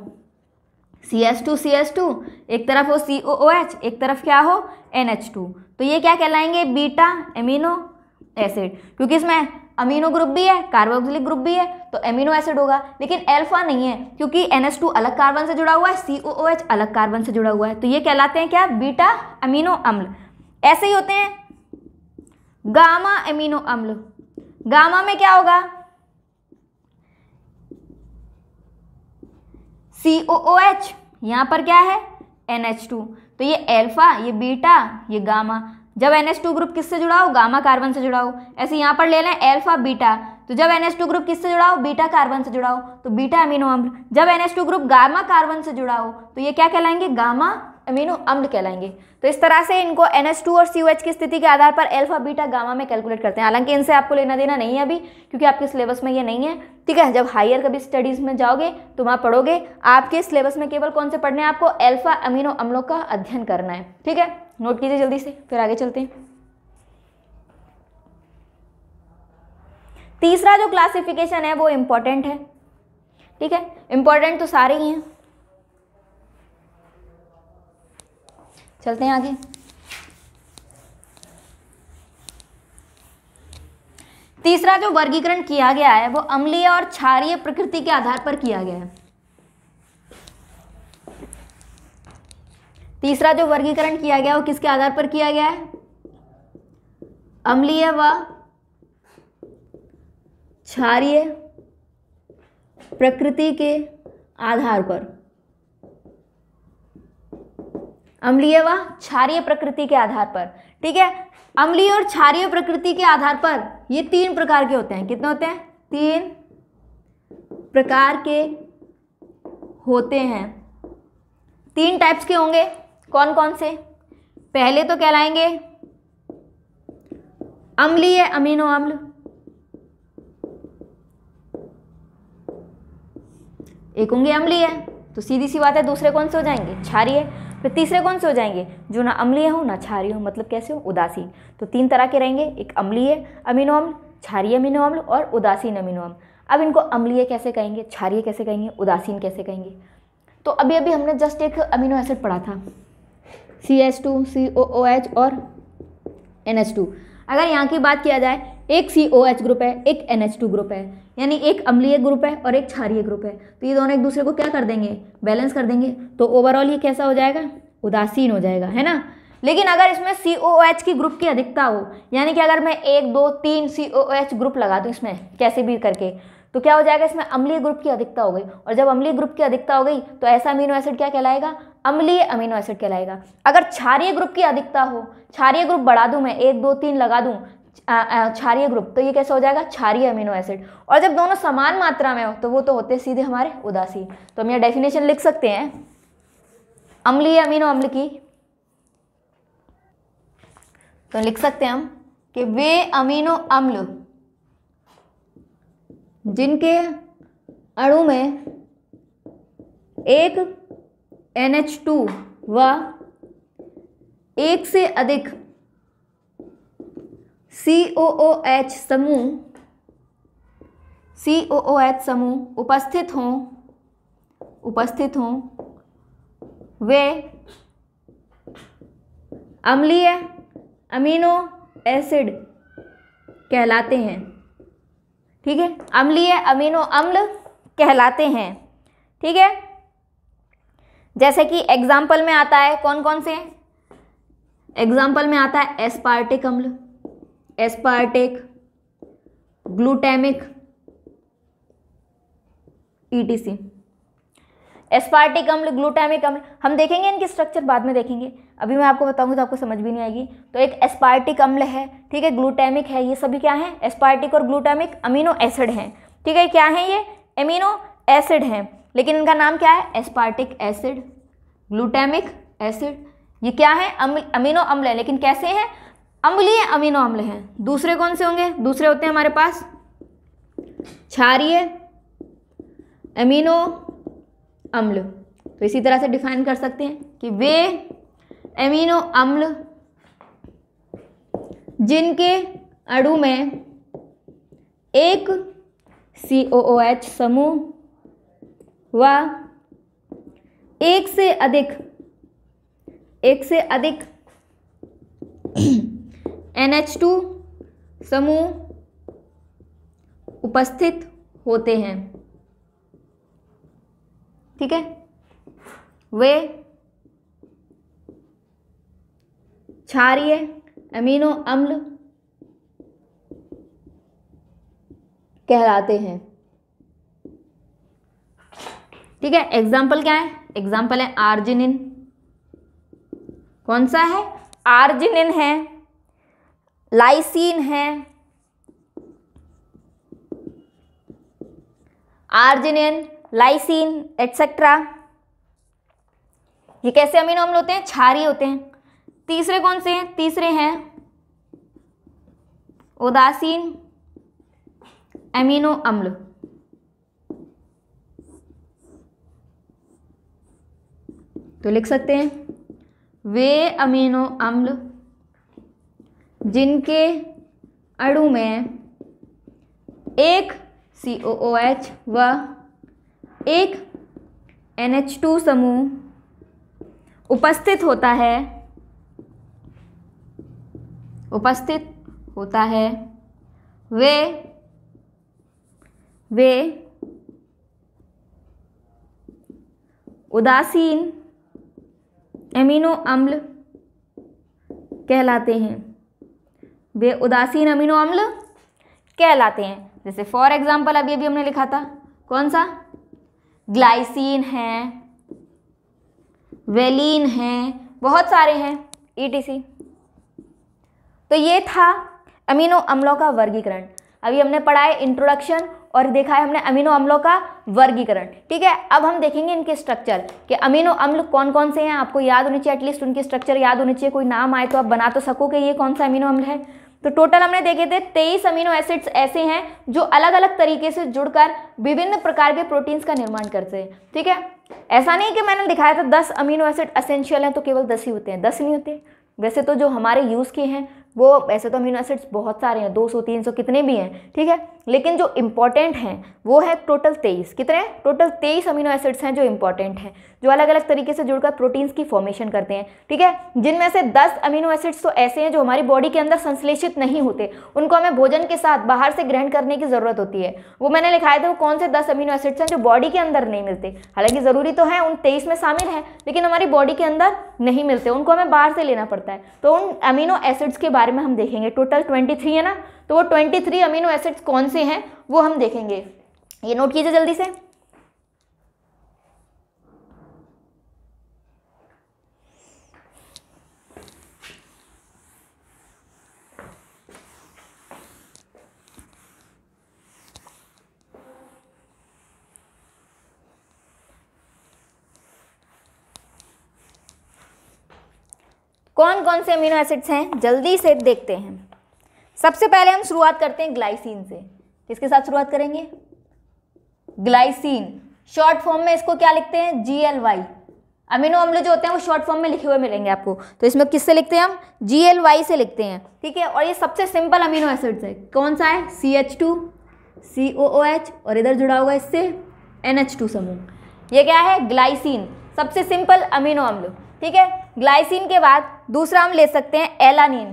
CH2 एक तरफ हो COOH, एक तरफ क्या हो NH2, तो ये क्या कहलाएंगे, बीटा अमीनो एसिड, क्योंकि इसमें अमीनो ग्रुप भी है, कार्बोक्सिलिक ग्रुप भी है, तो अमीनो एसिड होगा। लेकिन अल्फा नहीं है, क्योंकि NH2 अलग कार्बन से जुड़ा हुआ है, COOH अलग कार्बन से जुड़ा हुआ है, तो ये कहलाते हैं क्या, बीटा अमीनो अम्ल। ऐसे ही होते हैं गामा अमीनो अम्ल। गामा में क्या होगा, COOH, यहाँ पर क्या है NH2, तो ये अल्फा, ये बीटा, ये गामा। जब NH2 ग्रुप किससे जुड़ा हो, गामा कार्बन से जुड़ा हो। ऐसे यहाँ पर ले लें अल्फा बीटा, तो जब NH2 ग्रुप किससे जुड़ा हो, बीटा कार्बन से जुड़ा हो, तो बीटा अमीनो अम्ल। जब NH2 ग्रुप गामा कार्बन से जुड़ा हो तो ये क्या कहलाएंगे, गामा अमीनो अम्ल कहलाएंगे। तो इस तरह से इनको NH2 और COH की स्थिति के आधार पर अल्फा बीटा गामा में कैलकुलेट करते हैं। हालांकि इनसे आपको लेना देना नहीं है अभी, क्योंकि आपके सिलेबस में ये नहीं है। ठीक है, जब हायर कभी स्टडीज़ में जाओगे तो वहाँ पढ़ोगे, आपके सिलेबस में केवल कौन से पढ़ने हैं, आपको अल्फा अमीनो अम्लों का अध्ययन करना है। ठीक है, नोट कीजिए जल्दी से, फिर आगे चलते हैं। तीसरा जो क्लासिफिकेशन है वो इम्पॉर्टेंट है। ठीक है, इम्पॉर्टेंट तो सारे ही हैं, चलते हैं आगे। तीसरा जो वर्गीकरण किया गया है वो अम्लीय और क्षारीय प्रकृति के आधार पर किया गया है। तीसरा जो वर्गीकरण किया गया वो किसके आधार पर किया गया है, अम्लीय व क्षारीय प्रकृति के आधार पर, अम्लीय व क्षारीय प्रकृति के आधार पर, ठीक है। अम्लीय और क्षारीय प्रकृति के आधार पर ये 3 प्रकार के होते हैं। कितने होते हैं? 3 प्रकार के होते हैं। 3 टाइप्स के होंगे। कौन कौन से? पहले तो कहलाएंगे अम्लीय अमीनो अम्ल, एक होंगे अम्लीय, तो सीधी सी बात है दूसरे कौन से हो जाएंगे? क्षारीय। फिर तीसरे कौन से हो जाएंगे? जो ना अम्लीय हो ना क्षारीय हो, मतलब कैसे हो? उदासीन। तो 3 तरह के रहेंगे, एक अम्लीय अमीनो अम्ल, क्षारीय अमीनो अम्ल और उदासीन अमीनो अम्ल। अब इनको अम्लीय कैसे कहेंगे, क्षारीय कैसे कहेंगे, उदासीन कैसे कहेंगे? तो अभी अभी हमने जस्ट एक अमीनो एसिड पढ़ा था, CH2, COOH और NH2। अगर यहाँ की बात किया जाए, एक COH ग्रुप है, एक NH2 ग्रुप है, यानी एक अम्लीय ग्रुप है और एक क्षारीय ग्रुप है। तो ये दोनों एक दूसरे को क्या कर देंगे? बैलेंस कर देंगे। तो ओवरऑल ये कैसा हो जाएगा? उदासीन हो जाएगा, है ना। लेकिन अगर इसमें COOH की ग्रुप की अधिकता हो, यानी कि अगर मैं 1 2 3 COOH ग्रुप लगा दूँ इसमें कैसे भी करके, तो क्या हो जाएगा? इसमें अम्लीय ग्रुप की अधिकता हो गई। और जब अम्लीय ग्रुप की अधिकता हो गई तो ऐसा अमीनो एसिड क्या कहलाएगा? अम्लीय अमीनो एसिड कहलाएगा। अगर क्षारीय ग्रुप की अधिकता हो, क्षारीय ग्रुप बढ़ा दूं मैं, 1 2 3 लगा दूं क्षारीय ग्रुप, तो ये कैसा हो जाएगा? क्षारीय अमीनो एसिड। और जब दोनों समान मात्रा में हो तो वो तो होते सीधे हमारे उदासीन। तो हम यह डेफिनेशन लिख सकते हैं अम्लीय अमीनो अम्ल की। तो लिख सकते हैं हम कि वे अमीनो अम्ल जिनके अणु में एक NH2 व एक से अधिक COOH समूह उपस्थित हों वे अम्लीय अमीनो एसिड कहलाते हैं, ठीक है। अम्लीय अमीनो अम्ल कहलाते हैं, ठीक है। जैसे कि एग्जाम्पल में आता है, कौन कौन से? एग्जाम्पल में आता है एस्पार्टिक अम्ल, एस्पार्टिक, ग्लूटामिक, ETC। एस्पार्टिक अम्ल, ग्लूटामिक अम्ल हम देखेंगे, इनके स्ट्रक्चर बाद में देखेंगे। अभी मैं आपको बताऊंगी तो आपको समझ भी नहीं आएगी। तो एक एस्पार्टिक अम्ल है, ठीक है, ग्लूटामिक है, ये सभी क्या है? एस्पार्टिक और ग्लूटामिक अमीनो एसिड हैं, ठीक है। क्या है ये? अमीनो एसिड हैं, लेकिन इनका नाम क्या है? Aspartic acid, glutamic acid. ये क्या है? अमीनो अम्ल है, लेकिन कैसे हैं? अम्लीय अमीनो अम्ल हैं। दूसरे कौन से होंगे? दूसरे होते हैं हमारे पास क्षारीय अमीनो अम्ल। तो इसी तरह से डिफाइन कर सकते हैं कि वे अमीनो अम्ल जिनके अणु में एक COOH समूह व एक से अधिक NH2 समूह उपस्थित होते हैं, ठीक है। वे क्षारीय अमीनो अम्ल कहलाते हैं, ठीक है। एग्जाम्पल क्या है? एग्जाम्पल है आर्जिनिन। कौन सा है? आर्जिनिन है, लाइसीन है, आर्जिनिन, लाइसीन एटसेट्रा। ये कैसे अमीनो अम्ल होते हैं? क्षारीय होते हैं। तीसरे कौन से हैं? तीसरे हैं उदासीन अमीनो अम्ल। तो लिख सकते हैं वे अमीनो अम्ल जिनके अणु में एक COOH व एक NH2 समूह उपस्थित होता है वे उदासीन अमीनो अम्ल कहलाते हैं। वे उदासीन अमीनो अम्ल कहलाते हैं। जैसे फॉर एग्जाम्पल अभी हमने लिखा था, कौन सा, ग्लाइसिन है, वेलिन है, बहुत सारे हैं ETC। तो ये था अमीनो अम्लों का वर्गीकरण। अभी हमने पढ़ा है इंट्रोडक्शन और देखा है हमने अमीनो अम्लों का वर्गीकरण, ठीक है। अब हम देखेंगे इनके स्ट्रक्चर कि अमीनो अम्ल कौन कौन से हैं, आपको याद होनी चाहिए, एटलीस्ट उनकी स्ट्रक्चर याद होनी चाहिए, कोई नाम आए तो आप बना तो सको कि ये कौन सा अमीनो अम्ल है। तो टोटल हमने देखे थे 23 अमीनो एसिड्स ऐसे हैं जो अलग अलग तरीके से जुड़कर विभिन्न प्रकार के प्रोटीन्स का निर्माण करते हैं, ठीक है। ऐसा नहीं कि मैंने दिखाया था 10 अमीनो एसिड एसेंशियल हैं तो केवल 10 ही होते हैं, 10 नहीं होते। वैसे तो जो हमारे यूज़ के हैं वो ऐसे तो अमीनो एसिड्स बहुत सारे हैं, 200 300 कितने भी हैं, ठीक है। लेकिन जो इम्पॉर्टेंट हैं वो है टोटल 23। कितने, टोटल 23 अमीनो एसिड्स हैं जो इम्पॉर्टेंट हैं, जो अलग अलग तरीके से जुड़कर प्रोटीन्स की फॉर्मेशन करते हैं, ठीक है। जिनमें से 10 अमीनो एसिड्स तो ऐसे हैं जो हमारी बॉडी के अंदर संश्लेषित नहीं होते, उनको हमें भोजन के साथ बाहर से ग्रहण करने की ज़रूरत होती है। वो मैंने लिखाए थे वो कौन से 10 अमीनो एसिड्स हैं जो बॉडी के अंदर नहीं मिलते। हालांकि ज़रूरी तो है, उन 23 में शामिल है, लेकिन हमारी बॉडी के अंदर नहीं मिलते, उनको हमें बाहर से लेना पड़ता है। तो उन अमीनो एसिड्स के बारे में हम देखेंगे। टोटल 23 है ना, तो वो 23 अमीनो एसिड्स कौन से हैं वो हम देखेंगे। ये नोट कीजिए जल्दी से। कौन कौन से अमीनो एसिड्स हैं जल्दी से देखते हैं। सबसे पहले हम शुरुआत करते हैं ग्लाइसिन से। किसके साथ शुरुआत करेंगे, ग्लाइसिन। शॉर्ट फॉर्म में इसको क्या लिखते हैं, GLY। अमीनो अम्ल जो होते हैं वो शॉर्ट फॉर्म में लिखे हुए मिलेंगे आपको, तो इसमें किससे लिखते हैं हम, GLY से लिखते हैं, ठीक है। और ये सबसे सिंपल अमीनो एसिड्स है। कौन सा है, CH2 COOH और इधर जुड़ा हुआ इससे NH2 समूह। ये क्या है, ग्लाइसिन, सबसे सिंपल अमीनो अम्ल, ठीक है। ग्लाइसिन के बाद दूसरा हम ले सकते हैं एलानिन।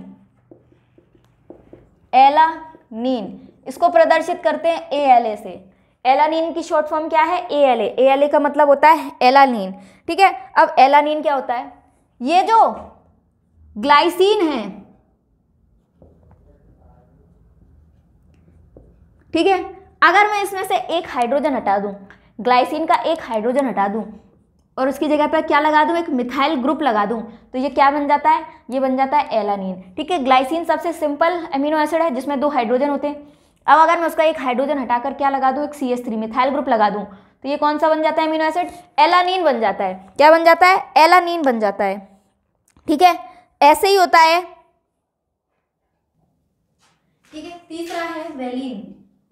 एलानिन इसको प्रदर्शित करते हैं ALA से। एलानिन की शॉर्ट फॉर्म क्या है, ALA। ALA का मतलब होता है एलानिन, ठीक है। अब एलानिन क्या होता है, ये जो ग्लाइसिन है, ठीक है, अगर मैं इसमें से एक हाइड्रोजन हटा दूं, ग्लाइसिन का एक हाइड्रोजन हटा दूं और उसकी जगह पर क्या लगा दूं, एक मिथाइल ग्रुप लगा दूं, तो ये क्या बन जाता है, ये बन जाता है एलानिन, ठीक है। ग्लाइसिन सबसे सिंपल अमीनो एसिड है जिसमें 2 हाइड्रोजन होते हैं। अब अगर मैं उसका एक हाइड्रोजन हटाकर क्या लगा दूं, एक CH3 मिथाइल ग्रुप लगा दूं, तो ये कौन सा बन जाता है अमीनो एसिड, एलानिन बन जाता है। क्या बन जाता है, एलानिन बन जाता है, ठीक है। ऐसे ही होता है, ठीक है। तीसरा है वेलिन।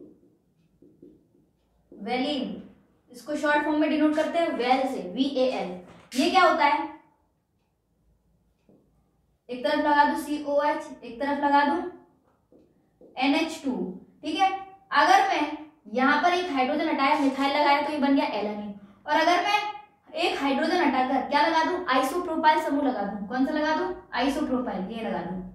वेलिन इसको शॉर्ट फॉर्म में डिनोट करते हैं वेल से, VAL। ये क्या होता है, एक तरफ लगा दूं COH, एक तरफ लगा दूं NH2, ठीक है। अगर मैं यहां पर एक हाइड्रोजन हटाया, मिथाइल लगाया, तो ये बन गया एलानिन। और अगर मैं एक हाइड्रोजन हटाकर क्या लगा दूं, आइसोप्रोपाइल समूह लगा दूं। कौन सा लगा दूं, आइसोप्रोपाइल, ये लगा दूं,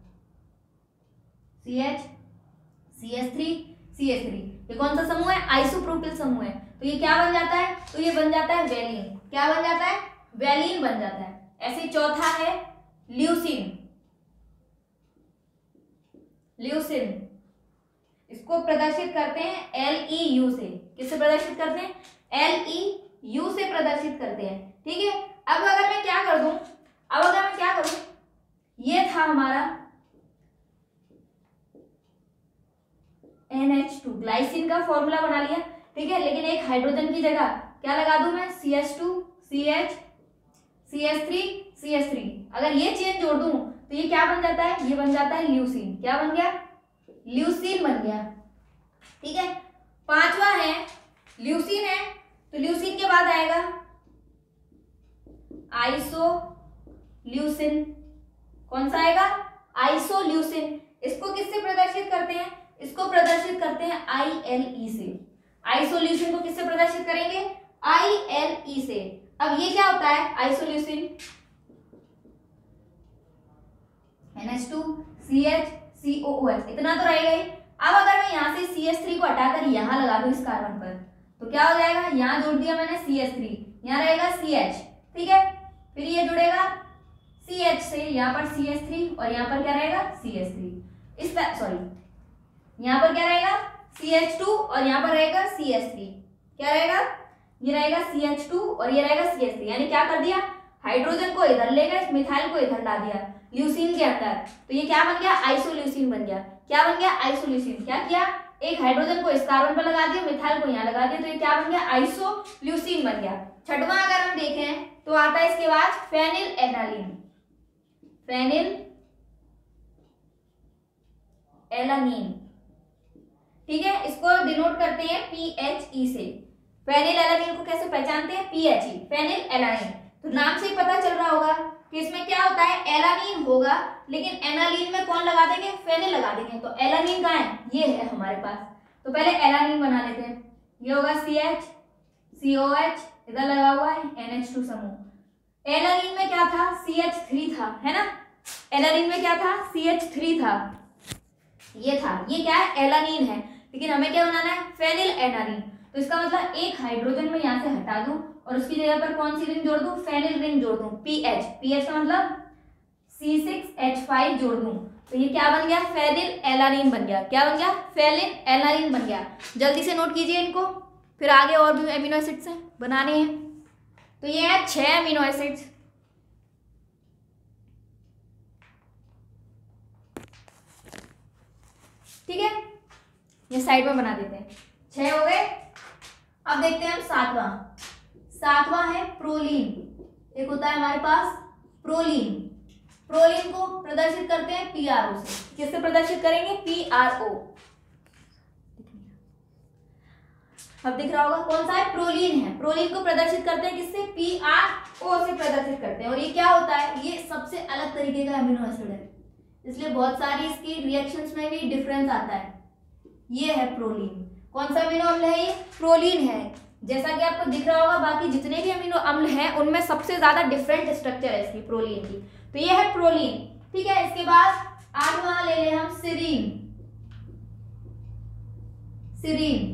CH CH3 CH3। ये कौन सा समूह है, आइसोप्रोपिल समूह है। तो ये क्या बन जाता है, तो ये बन जाता है वेलिन। क्या बन जाता है, वेलिन बन जाता है। ऐसे चौथा है ल्यूसिन। ल्यूसिन इसको प्रदर्शित करते हैं LEU से। किससे प्रदर्शित करते हैं, LEU से प्रदर्शित करते हैं, ठीक है। अब अगर मैं क्या कर दूं, ये था हमारा NH2, ग्लाइसिन का फॉर्मूला बना लिया, ठीक है। लेकिन एक हाइड्रोजन की जगह क्या लगा दूं मैं, CH2 CH CH3 CH3। अगर ये चेन जोड़ दूं तो ये क्या बन जाता है, ये बन जाता है ल्यूसिन। क्या बन गया, ल्यूसिन बन गया, ठीक है। पांचवा है ल्यूसिन है, तो ल्यूसिन के बाद आएगा आइसोल्यूसिन। कौन सा आएगा, आइसोल्यूसिन। इसको किससे प्रदर्शित करते हैं, इसको प्रदर्शित करते हैं ILE से। आइसोल्यूसिन को किससे प्रदर्शित करेंगे, ILE से। अब ये क्या होता है, आइसोल्यूसिन NH2 CH COOH, इतना तो रहेगा ही। अब अगर मैं यहाँ से CH3 को हटाकर यहाँ लगा दूं इस कार्बन पर, तो क्या हो जाएगा, यहाँ जोड़ दिया मैंने CH3, यहाँ रहेगा CH, ठीक है। फिर ये जुड़ेगा CH से, यहाँ पर CH3 और यहाँ पर क्या रहेगा CH3। इस सॉरी यहाँ पर क्या रहेगा CH2 और यहाँ पर रहेगा CH3, क्या रहेगा, ये रहेगा CH2 और ये रहेगा CH3, यानी क्या कर दिया, हाइड्रोजन को इधर ले गए, मिथाइल को इधर ला दिया ल्यूसीन के अंदर, तो ये क्या बन गया, आइसोल्यूसीन बन गया। क्या बन गया, आइसोल्यूसीन। क्या किया, एक हाइड्रोजन को इस कार्बन पर लगा दिया, मिथाइल को यहाँ लगा दिया, तो ये क्या बन गया, आइसोल्यूसीन बन गया। छठवां अगर हम देखें तो आता है इसके बाद फेनिल एलानीन। फेनिल एलानीन, ठीक है, इसको डिनोट करते हैं PHE से। फेनिल एलानीन को कैसे पहचानते हैं, PHE, फेनिल एलानीन। तो नाम से ही पता चल रहा होगा कि इसमें क्या होता है, एलानीन होगा, लेकिन एनालीन में कौन लगा देंगे, फेनिल लगा देंगे। तो एलानीन कहाँ है, ये है हमारे पास। तो पहले एलानीन बना लेते हैं। ये होगा CH, COH, इधर लगा हुआ है NH2 समूह। एलानीन में क्या था, CH3 था, है ना। एलानीन में क्या था, CH3 था, ये था, ये क्या है, एलानीन है, लेकिन हमें क्या बनाना है, फेनिल एलानीन। तो इसका मतलब एक हाइड्रोजन में यहाँ से हटा दूं और उसकी जगह पर कौन सी रिंग जोड़ दूं, फेनिल रिंग जोड़ दूं, PH। PH का मतलब C6H5 जोड़ दूं, तो ये क्या बन गया, फेनिल एलानीन बन गया। क्या बन गया, फेनिल एलानीन बन गया। जल्दी से नोट कीजिए इनको, फिर आगे और भी अमीनो एसिड्स हैं बनाने हैं। तो ये है 6 अमीनो एसिड्स। ठीक है, ये साइड में बना देते हैं, 6 हो गए। अब देखते हैं हम सातवां। सातवां है प्रोलीन। एक होता है हमारे पास प्रोलीन। प्रोलीन को प्रदर्शित करते हैं PRO से। किससे प्रदर्शित करेंगे, PRO। अब दिख रहा होगा कौन सा है, प्रोलीन है। प्रोलीन को प्रदर्शित करते हैं किससे, PRO से प्रदर्शित करते हैं। और ये क्या होता है, ये सबसे अलग तरीके का अमीनो एसिड है, इसलिए बहुत सारी इसकी रिएक्शंस में भी डिफरेंस आता है। ये है प्रोलीन। कौन सा अमीनो अम्ल है, ये प्रोलीन है। जैसा कि आपको दिख रहा होगा बाकी जितने भी अमीनो अम्ल हैं उनमें सबसे ज्यादा डिफरेंट स्ट्रक्चर है इसकी, प्रोलीन की। तो ये है प्रोलीन, ठीक है। इसके बाद आठवां ले लें हम सिरीन। सिरीन,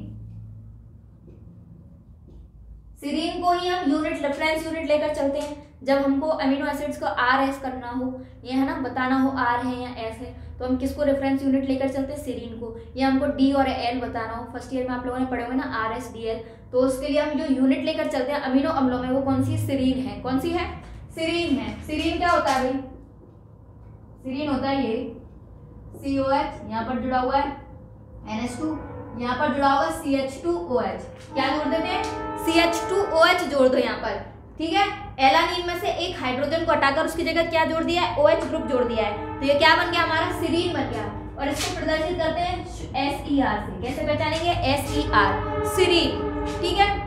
सिरीन को ही हम यूनिट, रेफरेंस यूनिट लेकर चलते हैं जब हमको अमीनो एसिड्स को RS करना हो, ये है ना, बताना हो R है या S है, तो हम किसको रेफरेंस यूनिट लेकर चलते हैं, सिरीन को। या हमको D और L बताना हो, फर्स्ट ईयर में आप लोगों ने पढ़े होंगे ना, RS DL, तो उसके लिए हम जो यूनिट लेकर चलते हैं अमीनो अम्लों में, वो कौन सी, सिरीन है। कौन सी है, सिरीन है। सिरीन क्या होता है भाई, सिरीन होता है ये COH, यहाँ पर जुड़ा हुआ है NH2, यहाँ पर जुड़ा होगा CH2OH। क्या जोड़ देते हैं, CH2OH जोड़ दो यहाँ पर, ठीक है। एलानीन में से एक हाइड्रोजन को हटाकर उसकी जगह क्या जोड़ दिया है, OH ग्रुप जोड़ दिया है, तो ये क्या बन गया, हमारा सिरीन बन गया। और इसको प्रदर्शित करते हैं SER से। कैसे पहचानेंगे, SER, सिरीन, ठीक है।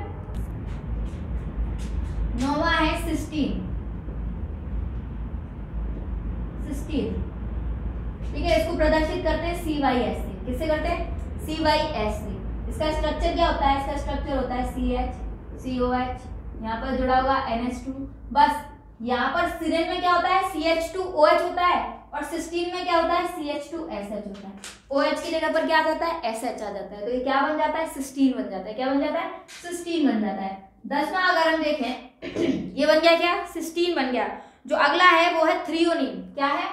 नौवां है सिस्टीन। सिस्टीन, ठीक है, इसको प्रदर्शित करते हैं CYS से। किससे करते हैं, CYS से। इसका स्ट्रक्चर क्या होता है, इसका स्ट्रक्चर होता है CH, COH, यहाँ पर जुड़ा होगा NH2। बस यहाँ पर सिरीन में क्या होता है, CH2OH होता है, और सिस्टीन में क्या होता है, CH2SH होता है। OH की जगह पर क्या आ जाता है, SH आ जाता है, तो ये क्या बन जाता है, सिस्टीन बन जाता है। क्या बन जाता है, सिस्टीन बन जाता है। 10वां अगर हम देखें ये बन गया क्या, सिस्टीन बन गया। जो अगला है वो है थ्रियोनीन। क्या है,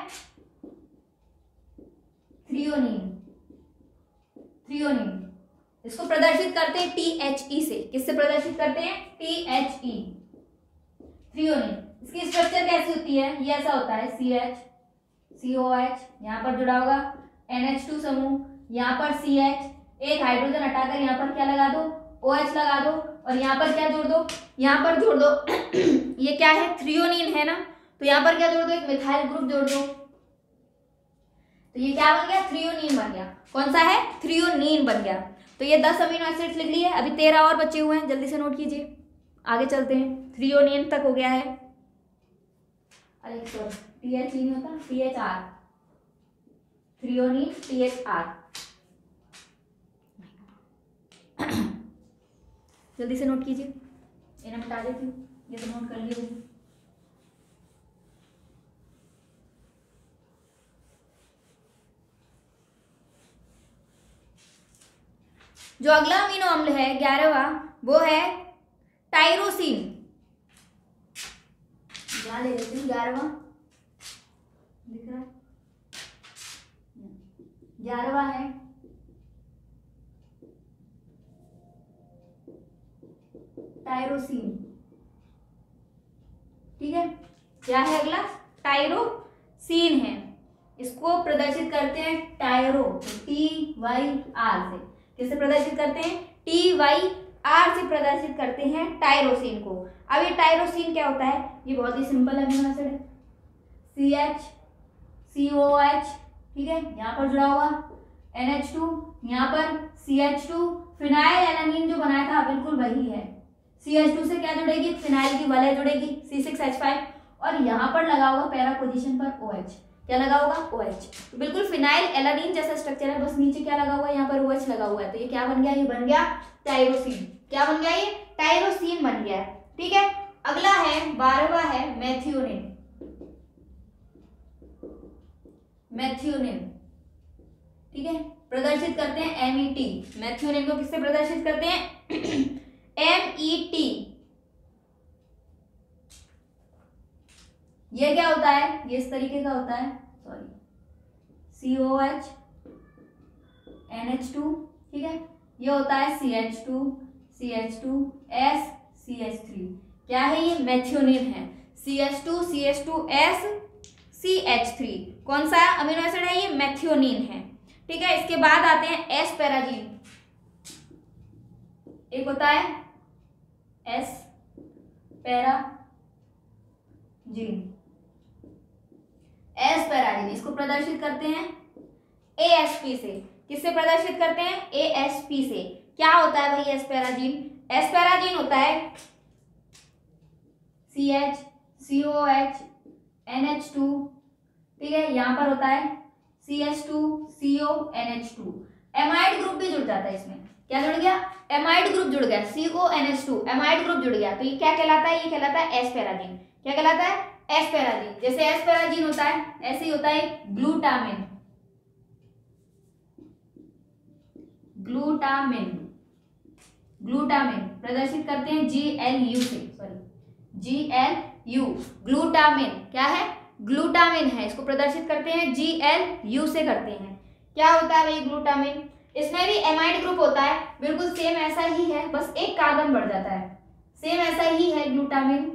थ्रियोनीन। थ्रियोनीन, इसको प्रदर्शित करते हैं THE से। किससे प्रदर्शित करते हैं, THE, थ्रियोनीन। इसकी स्ट्रक्चर कैसी होती है, ये ऐसा होता है CH, COH, यहाँ पर जुड़ा होगा NH2 समूह, यहाँ पर CH, एक हाइड्रोजन हटाकर यहाँ पर क्या लगा दो, OH लगा दो, और यहाँ पर क्या जोड़ दो, यहाँ पर जोड़ दो ये क्या है, थ्रियोनीन है ना, तो यहाँ पर क्या जोड़ दो, एक मिथाइल ग्रुप जोड़ दो, तो ये क्या बन गया, थ्रियोनीन बन गया। कौन सा है, थ्रियोनीन बन गया। तो ये 10 अमीनो एसिड्स लिख लिए, अभी 13 और बचे हुए हैं, जल्दी से नोट कीजिए, आगे चलते हैं। थ्रियोनीन तक हो गया है, अरे सॉरी TH नहीं होता, THR, थ्रियोनीन THR। जल्दी से नोट कीजिए, इन्हें बता देती हूँ, ये तो नोट कर लिए होंगे। जो अगला अमीनो अम्ल है 11वां, वो है टायरोसिन। यहाँ ले लेती हूँ 11वां, दिख रहा है, 11वां है टायरोसिन। ठीक है, क्या है अगला? टायरोसिन है। इसको प्रदर्शित करते हैं टायरो, TYR से। किससे प्रदर्शित करते हैं? TYR से प्रदर्शित करते हैं टायरोसिन को। अब ये टायरोसिन क्या होता है? ये बहुत ही सिंपल अमीनो एसिड है, CH, ठीक है, यहाँ पर जुड़ा हुआ NH2, यहाँ पर CH2, फिनाइल एलानीन जो बनाया था बिल्कुल वही है। CH2 से क्या जुड़ेगी? फिनाइल की वलय जुड़ेगी, C6H5, और यहाँ पर लगा होगा पैरा पोजीशन पर OH। क्या लगा होगा? OH। तो बिल्कुल फिनाइल एलानीन जैसा स्ट्रक्चर है, बस नीचे क्या लगा हुआ है? यहाँ पर OH लगा हुआ है। तो ये क्या बन गया? ये बन गया टायरोसिन। क्या बन गया? ये टायरोसिन बन गया। ठीक है, अगला है 12वां है मेथियोनिन। मेथियोनिन, ठीक है, प्रदर्शित करते हैं MET। मेथियोनिन को किससे प्रदर्शित करते हैं? MET। ये क्या होता है? ये इस तरीके का होता है, सॉरी, COH NH2, ठीक है, ये होता है CH2 CH3। क्या है ये? मेथियोनिन है। CH2 CH3 कौन सा अमीनो एसिड है? ये मेथियोनिन है। ठीक है, इसके बाद आते हैं एस्पेराजीन। एक होता है एस्पेराजीन, इसको प्रदर्शित करते हैं ASP से। किससे प्रदर्शित करते हैं? ASP से। क्या होता है भाई एस्पेराजीन? एस्पेराजीन होता है CH COH NH2, ठीक है, यहाँ पर होता है CH2 CO NH2। Amide group भी जुड़ जाता है इसमें। क्या जुड़ गया? एमाइड ग्रुप जुड़ गया, CONH2 एमाइड ग्रुप जुड़ गया। तो ये क्या कहलाता है? ये कहलाता है एस्पेराजीन। क्या कहलाता है? एस्पेराजीन। जैसे एस्पेराजीन होता है ऐसे ही होता है ग्लूटामिन। ग्लूटामिन प्रदर्शित करते हैं GLU से, सॉरी GLU। ग्लूटामिन क्या है? ग्लूटामिन है, इसको प्रदर्शित करते हैं GLU से करते हैं। क्या होता है भाई ग्लूटामिन? इसमें भी एमाइड ग्रुप होता है, बिल्कुल सेम ऐसा ही है, बस एक कार्बन बढ़ जाता है। सेम ऐसा ही है ग्लूटामिन,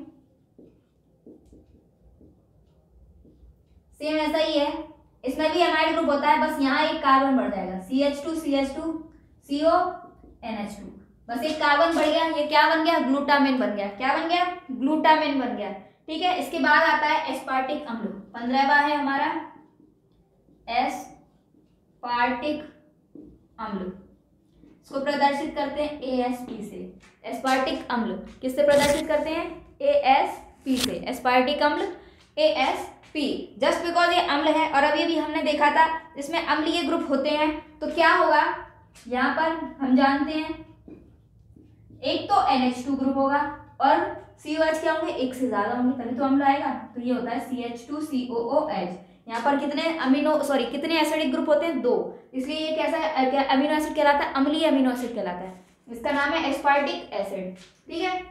सेम ऐसा ही है, इसमें भी एमाइड ग्रुप होता है, बस यहाँ एक कार्बन बढ़ जाएगा, CH2 CO NH2, बस एक कार्बन बढ़ गया। ये क्या बन गया? ग्लूटामिन बन गया। क्या बन गया? ग्लूटामिन बन गया। ठीक है, इसके बाद आता है एस्पार्टिक अम्ल। 15वां है हमारा एस्पार्टिक अम्ल। इसको प्रदर्शित करते हैं ASP से। एस्पार्टिक अम्ल किससे प्रदर्शित करते हैं? ASP से। एस्पार्टिक अम्ल ASP। जस्ट बिकॉज ये अम्ल है, और अभी भी हमने देखा था इसमें अम्लीय ग्रुप होते हैं, तो क्या होगा यहाँ पर? हम जानते हैं एक तो NH2 ग्रुप होगा और COH क्या होंगे? एक से ज्यादा होंगे, तभी तो अम्ल आएगा। तो ये होता है CH2COOH। यहाँ पर कितने एसिडिक ग्रुप होते हैं? 2, इसलिए ये कैसा अमीनो एसिड कहलाता है? अम्लीय अमीनो एसिड कहलाता है। इसका नाम है एस्पार्टिक एसिड। ठीक है,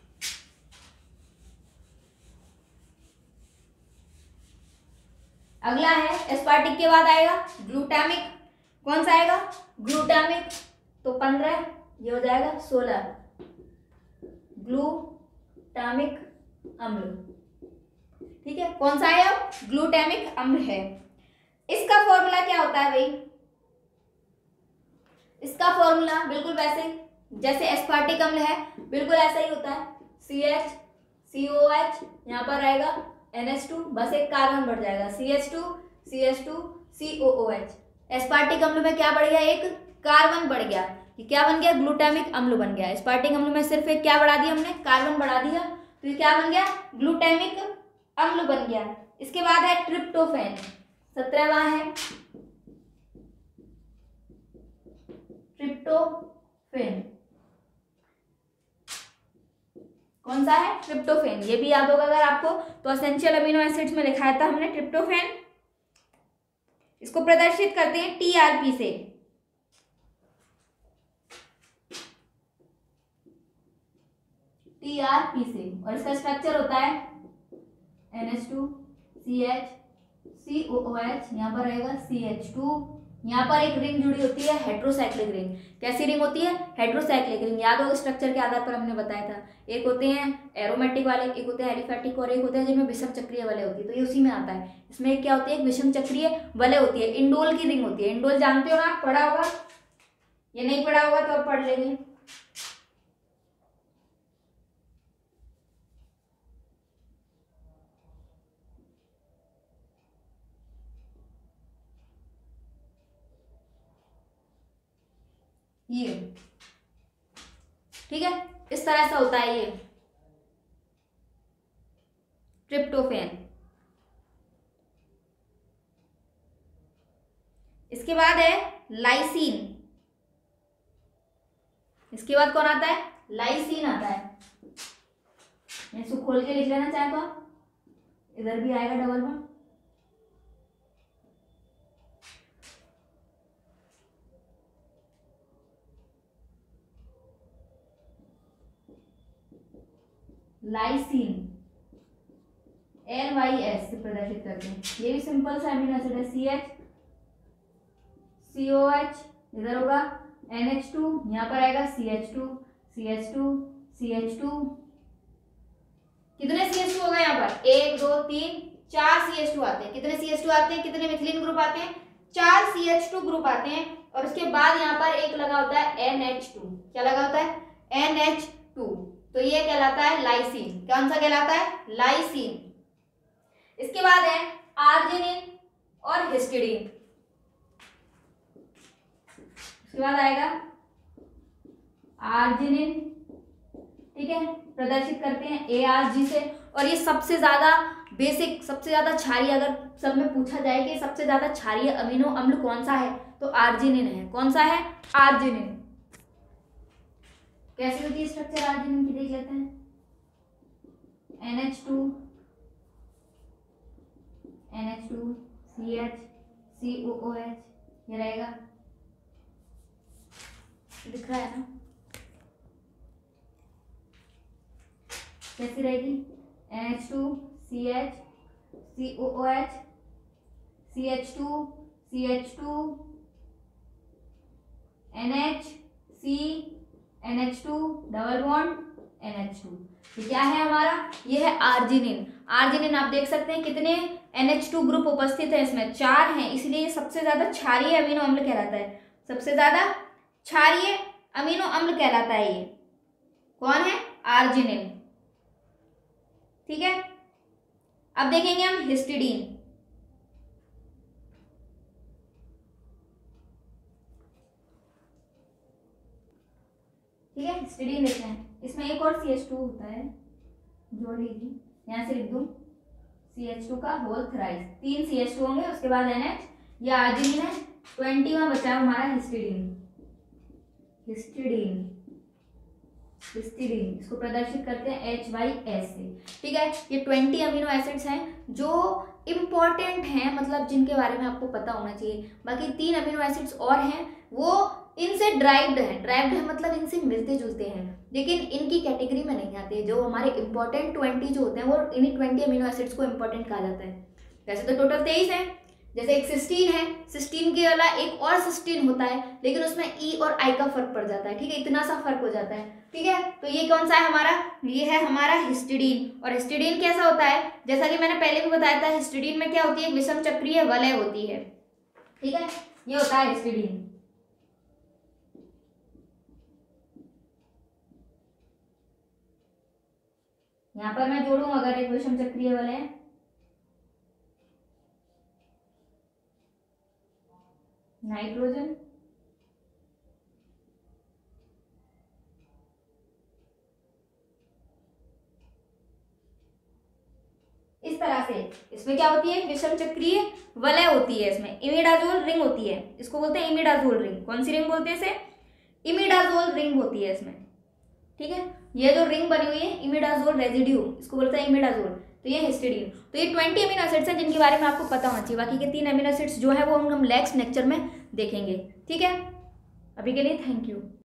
अगला है एस्पार्टिक के बाद आएगा ग्लूटामिक। कौन सा आएगा? ग्लूटामिक। तो 15, ये हो जाएगा 16 ग्लूटामिक अम्ल। ठीक है, कौन सा है? अब ग्लूटामिक अम्ल है। इसका फॉर्मूला क्या होता है भाई? इसका फॉर्मूला बिल्कुल वैसे जैसे एस्पार्टिक अम्ल है, बिल्कुल ऐसा ही होता है। CH COH, यहाँ पर आएगा NH2, बस एक कार्बन बढ़ जाएगा, CH2 COOH। एस्पार्टिक अम्ल में क्या बढ़ गया? एक कार्बन बढ़ गया। ये क्या बन गया? ग्लूटामिक अम्ल बन गया। एस्पार्टिक अम्ल में सिर्फ एक क्या बढ़ा दिया हमने? कार्बन बढ़ा दिया, तो ये क्या बन गया? ग्लूटामिक अम्ल बन गया। इसके बाद है ट्रिप्टोफैन। 17वां है ट्रिप्टोफैन। कौन सा है? ट्रिप्टोफैन। ये भी याद होगा अगर आपको, तो एसेंशियल अमीनो एसिड्स में लिखाया था हमने ट्रिप्टोफैन। इसको प्रदर्शित करते हैं TRP से। TRP से, और इसका स्ट्रक्चर होता है NH2 CH COOH, यहाँ पर रहेगा CH2 यहाँ पर एक रिंग जुड़ी होती है हेट्रोसाइक्लिक रिंग। कैसी रिंग होती है? Heterocyclic ring. याद होगा स्ट्रक्चर के आधार पर हमने बताया था, एक होते हैं एरोमेटिक वाले, एक होते हैं एलिफैटिक और एक होते हैं जिनमें विषम चक्रीय वलय होती है। तो ये उसी में आता है। इसमें क्या होती है? एक विषम चक्रीय वलय होती है। इंडोल की रिंग होती है। इंडोल जानते हो ना, पढ़ा होगा, ये नहीं पढ़ा होगा तो अब पढ़ लेंगे। ये ठीक है, इस तरह से होता है ये ट्रिप्टोफैन। इसके बाद है लाइसीन। इसके बाद कौन आता है? लाइसीन आता है। इसको खोल के लिख लेना चाहे तो आप, इधर भी आएगा डबल बॉन्ड। लाइसीन LYS से प्रदर्शित करते हैं। ये भी सिंपल सा अमीनो एसिड है। CH COH, इधर होगा NH2, यहाँ पर आएगा CH2 CH2 CH2। कितने CH2 होगा यहाँ पर? 1 2 3 4 CH2 आते हैं। कितने CH2 आते हैं? कितने मिथिलीन ग्रुप आते हैं? 4 CH2 ग्रुप आते हैं। और उसके बाद यहाँ पर एक लगा होता है NH2। क्या लगा होता है? NH2। तो ये कहलाता है लाइसीन। कौन सा कहलाता है? लाइसीन। इसके बाद है आर्जिनिन और हिस्टिडीन। इसके बाद आएगा आर्जिनिन, ठीक है, प्रदर्शित करते हैं ARG से। और ये सबसे ज्यादा बेसिक, सबसे ज्यादा क्षारीय, अगर सब में पूछा जाए कि सबसे ज्यादा क्षारीय अमीनो अम्ल कौन सा है तो आर्जिनिन है। कौन सा है? आर्जिनिन। कैसी होती है स्ट्रक्चर आर्जिनिन की, देख लेते हैं। NH2 CH COOH, ये रहेगा, दिख रहा है ना? कैसी रहेगी? NH2 CH COOH CH2 CH2 NH C NH2 double bond NH2। ये क्या है हमारा? ये है आर्जिनिन। आर्जिनिन आप देख सकते हैं कितने NH2 ग्रुप उपस्थित है इसमें, 4 हैं, इसलिए सबसे ज्यादा क्षारीय अमीनो अम्ल कहलाता है। सबसे ज्यादा क्षारीय अमीनो अम्ल कहलाता है ये। कौन है? आर्जिनिन। ठीक है, अब देखेंगे हम हिस्टिडीन। ठीक है, हिस्टिडीन देखते हैं। इसमें एक और CH2 होता है, जोड़ लीजिए, यहां से लिख दूं CH2 का होल थ्राइस। 3 CH2 होंगे, उसके बाद NH। ये आर्जिनिन है। 20 में बचा हमारा हिस्टिडीन। हिस्टिडीन हिस्टिडीन इसको प्रदर्शित करते हैं HYS से। ठीक है, ये 20 अमीनो एसिड्स हैं जो इम्पॉर्टेंट हैं, मतलब जिनके बारे में आपको पता होना चाहिए। बाकी 3 अमीनो एसिड्स और हैं, वो इनसे ड्राइव्ड है। ड्राइव्ड है मतलब इनसे मिलते जुलते हैं, लेकिन इनकी कैटेगरी में नहीं आते। जो हमारे इंपॉर्टेंट 20 जो होते हैं वो इन्हीं 20 अमीनो एसिड्स को इंपॉर्टेंट कहा जाता है। वैसे तो टोटल 23 है। जैसे एक सिस्टीन है, सिस्टीन के अलावा एक और सिस्टीन होता है, लेकिन उसमें E और I का फर्क पड़ जाता है। ठीक है, इतना सा फर्क हो जाता है। ठीक है, तो ये कौन सा है हमारा? ये है हमारा हिस्टिडीन। और हिस्टिडीन कैसा होता है? जैसा कि मैंने पहले भी बताया था, हिस्टिडीन में क्या होती है? विषम चक्रीय वलय होती है। ठीक है, ये होता है हिस्टिडीन। यहां पर मैं जोड़ूं अगर एक विषम चक्रीय वलय, नाइट्रोजन, इस तरह से। इसमें क्या होती है? विषम चक्रीय वलय होती है। इसमें इमिडाजोल रिंग होती है, इसको बोलते हैं इमिडाजोल रिंग। कौन सी रिंग बोलते हैं इसे? इमिडाजोल रिंग होती है इसमें। ठीक है, ये जो रिंग बनी हुई है इमिडाजोल रेजिड्यू, इसको बोलते हैं इमिडाजोल। तो ये हिस्टिडीन। तो ये 20 अमीनो एसिड्स हैं जिनके बारे में आपको पता होना चाहिए। बाकी के 3 अमीनो एसिड्स जो है वो हम नेक्स्ट लेक्चर में देखेंगे। ठीक है, अभी के लिए थैंक यू।